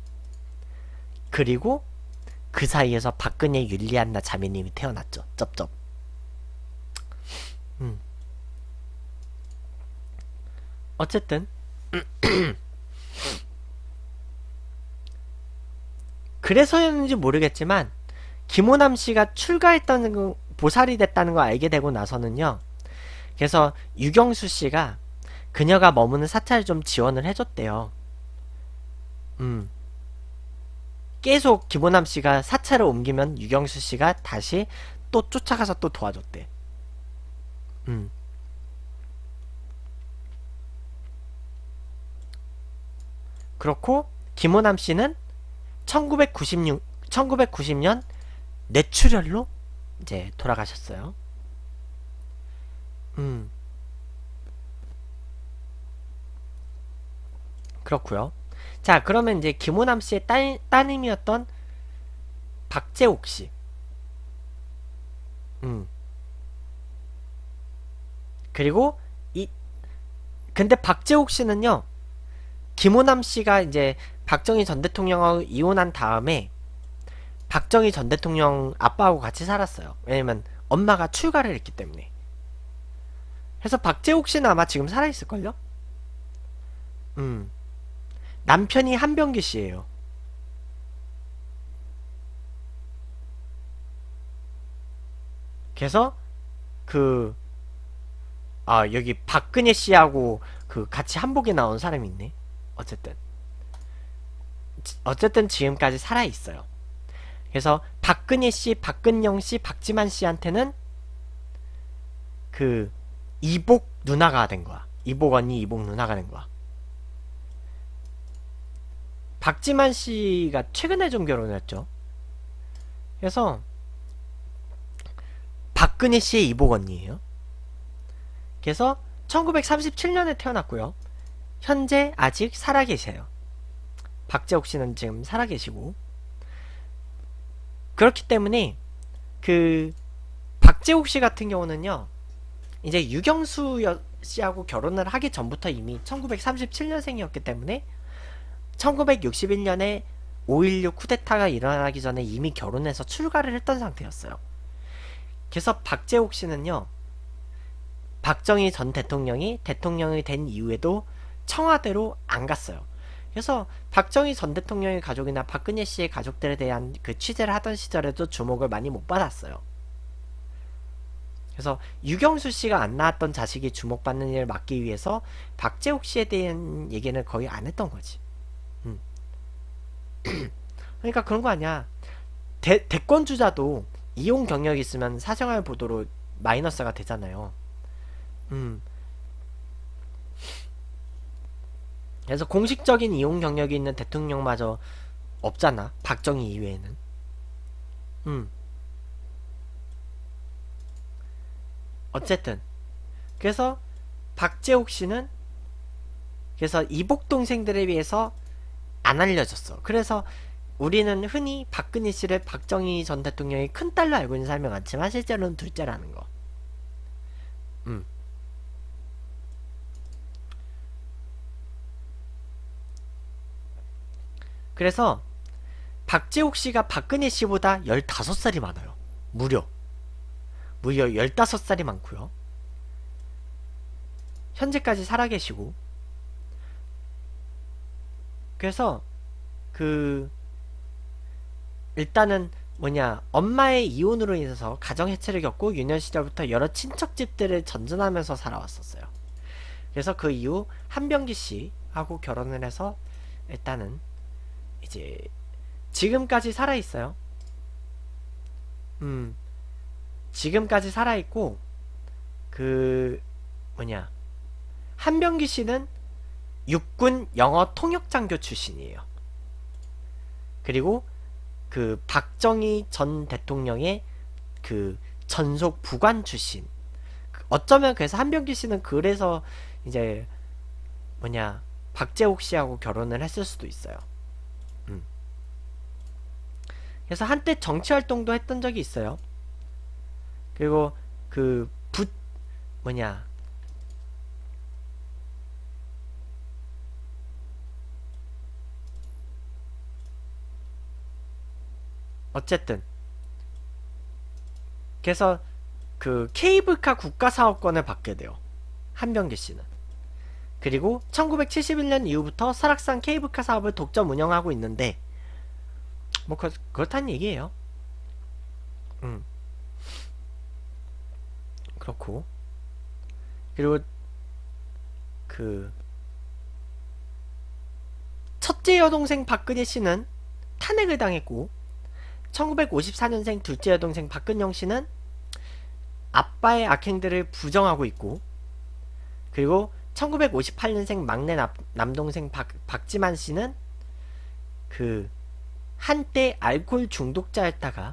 그리고 그 사이에서 박근혜 율리안나 자매님이 태어났죠. 쩝쩝. 어쨌든 그래서였는지 모르겠지만 김호남 씨가 출가했다는 거, 보살이 됐다는 거 알게 되고 나서는요. 그래서 유경수 씨가 그녀가 머무는 사찰을 좀 지원을 해줬대요. 계속 김호남 씨가 사찰을 옮기면 유경수 씨가 다시 또 쫓아가서 또 도와줬대. 그렇고 김호남 씨는 1990년 뇌출혈로 이제 돌아가셨어요. 그렇고요. 자, 그러면 이제 김호남 씨의 따님이었던 박재옥 씨. 그리고 근데 박재옥 씨는요. 김호남 씨가 이제 박정희 전 대통령하고 이혼한 다음에 박정희 전 대통령 아빠하고 같이 살았어요. 왜냐면 엄마가 출가를 했기 때문에. 그래서 박재옥 씨는 아마 지금 살아있을걸요? 남편이 한병기 씨예요. 그래서 여기 박근혜 씨하고 같이 한복에 나온 사람이 있네. 어쨌든 지금까지 살아있어요. 그래서 박근혜 씨, 박근영 씨, 박지만 씨한테는 이복 누나가 된 거야. 이복 언니, 이복 누나가 된 거야. 박지만 씨가 최근에 좀 결혼했죠. 그래서 박근혜 씨의 이복 언니예요. 그래서 1937년에 태어났고요. 현재 아직 살아계세요. 박재옥 씨는 지금 살아계시고, 그렇기 때문에 박재옥 씨 같은 경우는요, 이제 유경수 씨하고 결혼을 하기 전부터 이미 1937년생이었기 때문에 1961년에 5.16 쿠데타가 일어나기 전에 이미 결혼해서 출가를 했던 상태였어요. 그래서 박재옥 씨는요, 박정희 전 대통령이 된 이후에도 청와대로 안 갔어요. 그래서 박정희 전 대통령의 가족이나 박근혜 씨의 가족들에 대한 취재를 하던 시절에도 주목을 많이 못 받았어요. 그래서 유경수 씨가 안 낳았던 자식이 주목받는 일을 막기 위해서 박재옥 씨에 대한 얘기는 거의 안 했던 거지. 그러니까 그런 거 아니야. 대권주자도 이혼 경력이 있으면 사생활 보도로 마이너스가 되잖아요. 그래서 공식적인 이혼 경력이 있는 대통령마저 없잖아. 박정희 이외에는. 어쨌든 그래서 박재옥 씨는 그래서 이복 동생들에 비해서 안 알려졌어. 그래서 우리는 흔히 박근혜 씨를 박정희 전 대통령의 큰딸로 알고 있는 사람이 많지만 실제로는 둘째라는 거. 그래서 박재옥 씨가 박근혜 씨보다 15살이 많아요. 무려. 무려 15살이 많고요. 현재까지 살아계시고, 그래서 일단은 엄마의 이혼으로 인해서 가정 해체를 겪고 유년 시절부터 여러 친척집들을 전전하면서 살아왔었어요. 그래서 그 이후 한병기 씨하고 결혼을 해서 일단은 이제 지금까지 살아있어요. 지금까지 살아있고, 한병기 씨는 육군 영어 통역장교 출신이에요. 그리고 박정희 전 대통령의 전속 부관 출신. 어쩌면 그래서 한병기 씨는 그래서 이제 박재옥 씨하고 결혼을 했을 수도 있어요. 그래서 한때 정치 활동도 했던 적이 있어요. 그리고 어쨌든 그래서 케이블카 국가사업권을 받게 돼요. 한병기 씨는. 그리고 1971년 이후부터 설악산 케이블카 사업을 독점 운영하고 있는데, 뭐 그렇다는 얘기예요. 그렇고, 그리고 첫째 여동생 박근혜 씨는 탄핵을 당했고, 1954년생 둘째 여동생 박근영 씨는 아빠의 악행들을 부정하고 있고, 그리고 1958년생 막내 남동생 박지만 씨는 한때 알코올 중독자였다가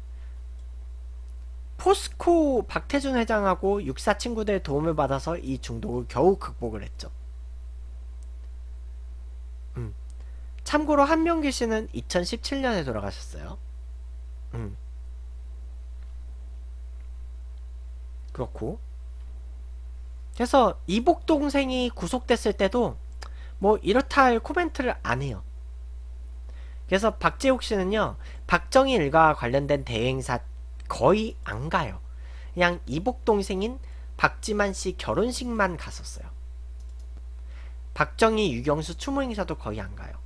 포스코 박태준 회장하고 육사 친구들의 도움을 받아서 이 중독을 겨우 극복을 했죠. 참고로 한명기 씨는 2017년에 돌아가셨어요. 그렇고, 그래서 이복 동생이 구속됐을 때도 뭐 이렇다 할 코멘트를 안 해요. 그래서 박재욱 씨는요, 박정희 일가와 관련된 대행사 거의 안 가요. 그냥 이복 동생인 박지만 씨 결혼식만 갔었어요. 박정희, 유경수 추모 행사도 거의 안 가요.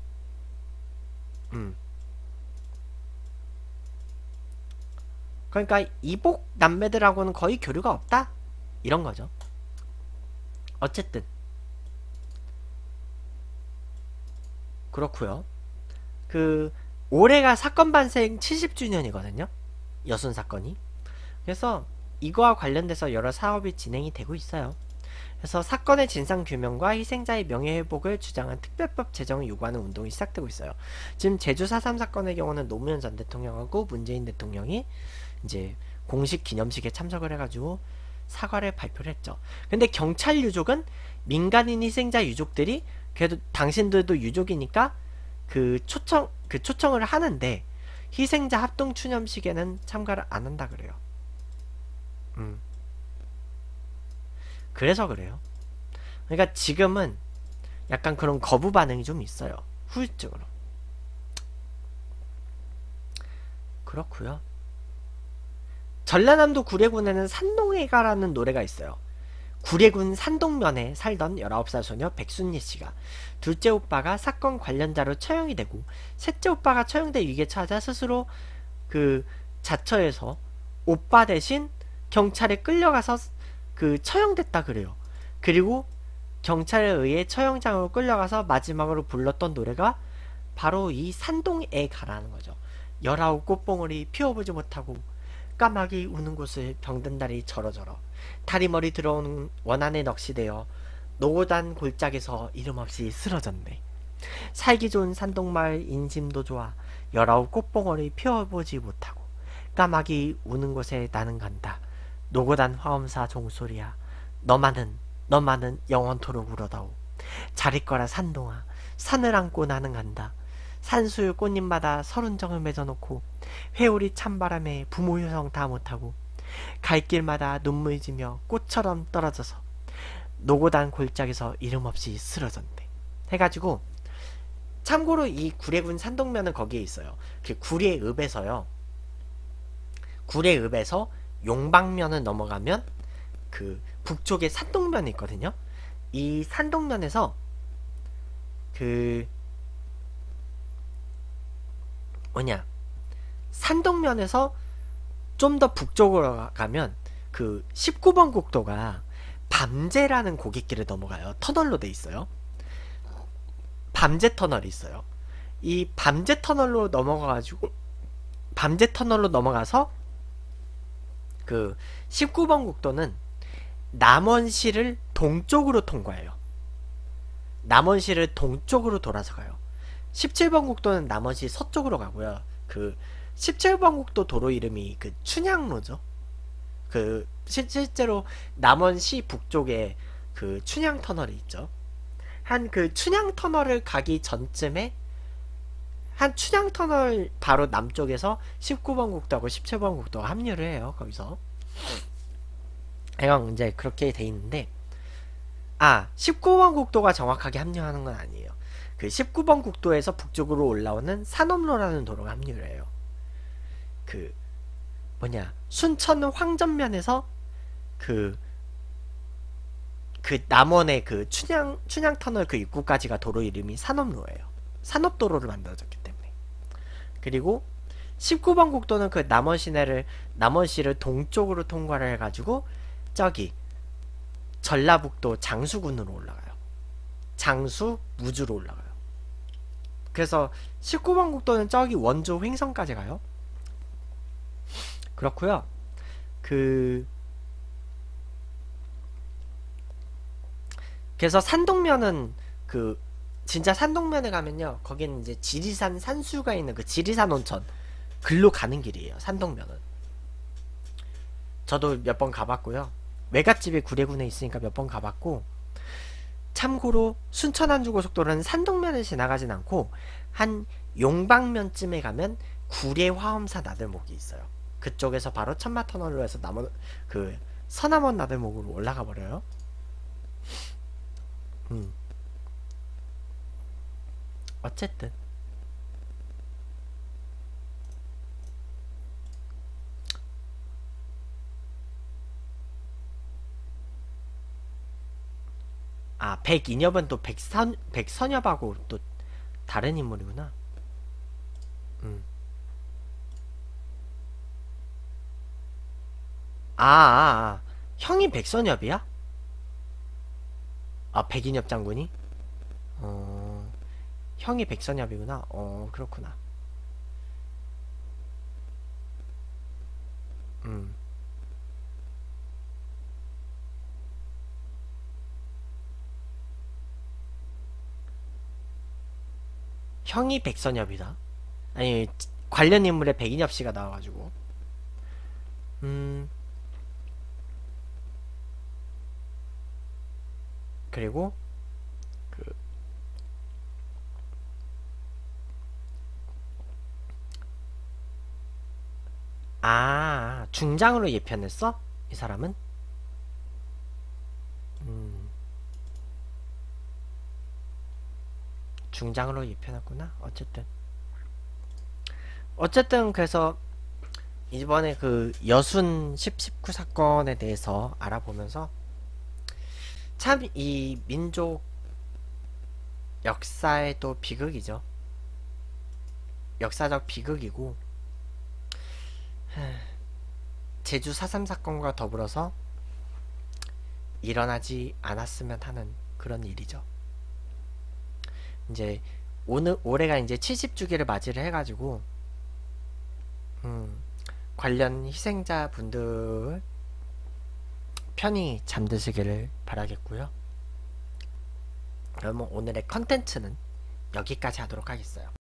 그러니까 이복 남매들하고는 거의 교류가 없다? 이런 거죠. 어쨌든 그렇고요. 올해가 사건 발생 70주년이거든요. 여순 사건이. 그래서 이거와 관련돼서 여러 사업이 진행이 되고 있어요. 그래서 사건의 진상규명과 희생자의 명예회복을 주장한 특별법 제정을 요구하는 운동이 시작되고 있어요. 지금 제주 4.3 사건의 경우는 노무현 전 대통령하고 문재인 대통령이 이제 공식 기념식에 참석을 해가지고 사과를 발표를 했죠. 근데 경찰 유족은 민간인 희생자 유족들이 그래도 당신들도 유족이니까 초청을 하는데 희생자 합동 추념식에는 참가를 안 한다 그래요. 그래서 그래요. 그러니까 지금은 약간 그런 거부 반응이 좀 있어요. 후유증으로. 그렇고요. 전라남도 구례군에는 산동해가라는 노래가 있어요. 구례군 산동면에 살던 19살 소녀 백순예 씨가 둘째 오빠가 사건 관련자로 처형이 되고 셋째 오빠가 처형될 위기에 처하자 스스로 자처해서 오빠 대신 경찰에 끌려가서 처형됐다 그래요. 그리고 경찰에 의해 처형장으로 끌려가서 마지막으로 불렀던 노래가 바로 이 산동에 가라는 거죠. 19 꽃봉오리 피워보지 못하고 까마귀 우는 곳을 병든 다리 절어절어 다리머리 들어오는 원한에 넋이되어 노고단 골짜기에서 이름없이 쓰러졌네. 살기 좋은 산동마을 인심도 좋아 19 꽃봉오리 피워보지 못하고 까마귀 우는 곳에 나는 간다. 노고단 화엄사 종소리야. 너만은 영원토록 울어다오. 잘 있거라 산동아. 산을 안고 나는 간다. 산수유 꽃잎마다 설운정을 맺어놓고 회오리 찬바람에 부모 효성 다 못하고 갈 길마다 눈물 지며 꽃처럼 떨어져서 노고단 골짜기에서 이름없이 쓰러졌네. 해가지고 참고로 이 구례군 산동면은 거기에 있어요. 구례읍에서요. 구례읍에서 용방면을 넘어가면 그 북쪽에 산동면이 있거든요. 이 산동면에서 그 뭐냐, 산동면에서 좀 더 북쪽으로 가면 그 19번 국도가 밤제라는 고갯길을 넘어가요. 터널로 돼 있어요. 밤제 터널이 있어요. 이 밤제 터널로 넘어가가지고 밤제 터널로 넘어가서 그 19번 국도는 남원시를 동쪽으로 통과해요. 남원시를 동쪽으로 돌아서 가요. 17번 국도는 남원시 서쪽으로 가고요. 그 17번 국도 도로 이름이 그 춘향로죠. 그 실제로 남원시 북쪽에 그 춘향 터널이 있죠. 한 그 춘향 터널을 가기 전쯤에 한 춘향 터널 바로 남쪽에서 19번 국도하고 17번 국도가 합류를 해요. 거기서 이건 이제 그렇게 돼 있는데, 19번 국도가 정확하게 합류하는 건 아니에요. 그 19번 국도에서 북쪽으로 올라오는 산업로라는 도로가 합류를 해요. 그 뭐냐, 순천 황전면에서 그 남원의 그 춘향 터널 그 입구까지가 도로 이름이 산업로예요. 산업도로를 만들어졌기 때문에. 그리고 19번 국도는 그 남원시를 동쪽으로 통과를 해가지고 저기 전라북도 장수군으로 올라가요. 장수 무주로 올라가요. 그래서 19번 국도는 저기 원주 횡성까지 가요. 그렇고요. 그래서 산동면은 진짜 산동면에 가면요, 거기는 이제 지리산 산수가 있는 그 지리산 온천 글로 가는 길이에요. 산동면은 저도 몇 번 가봤고요. 외갓집이 구례군에 있으니까 몇 번 가봤고, 참고로 순천 안주고속도로는 산동면을 지나가진 않고 한 용방면쯤에 가면 구례 화엄사 나들목이 있어요. 그쪽에서 바로 천마터널로 해서 서남원 나들목으로 올라가 버려요. 어쨌든 백인엽은 또 백선엽하고 또 다른 인물이구나. 형이 백선엽이야? 백인엽 장군이? 형이 백선엽이구나. 그렇구나. 형이 백선엽이다. 아니, 관련 인물에 백인엽 씨가 나와가지고. 그리고 중장으로 예편했어? 이 사람은? 중장으로 예편했구나. 어쨌든 그래서 이번에 그 여순 1019 사건에 대해서 알아보면서 참 이 민족 역사의 또 비극이죠. 역사적 비극이고, 제주 4.3 사건과 더불어서 일어나지 않았으면 하는 그런 일이죠. 이제 올해가 이제 70주기를 맞이를 해가지고 관련 희생자 분들 편히 잠드시기를 바라겠고요. 그러면 오늘의 컨텐츠는 여기까지 하도록 하겠어요.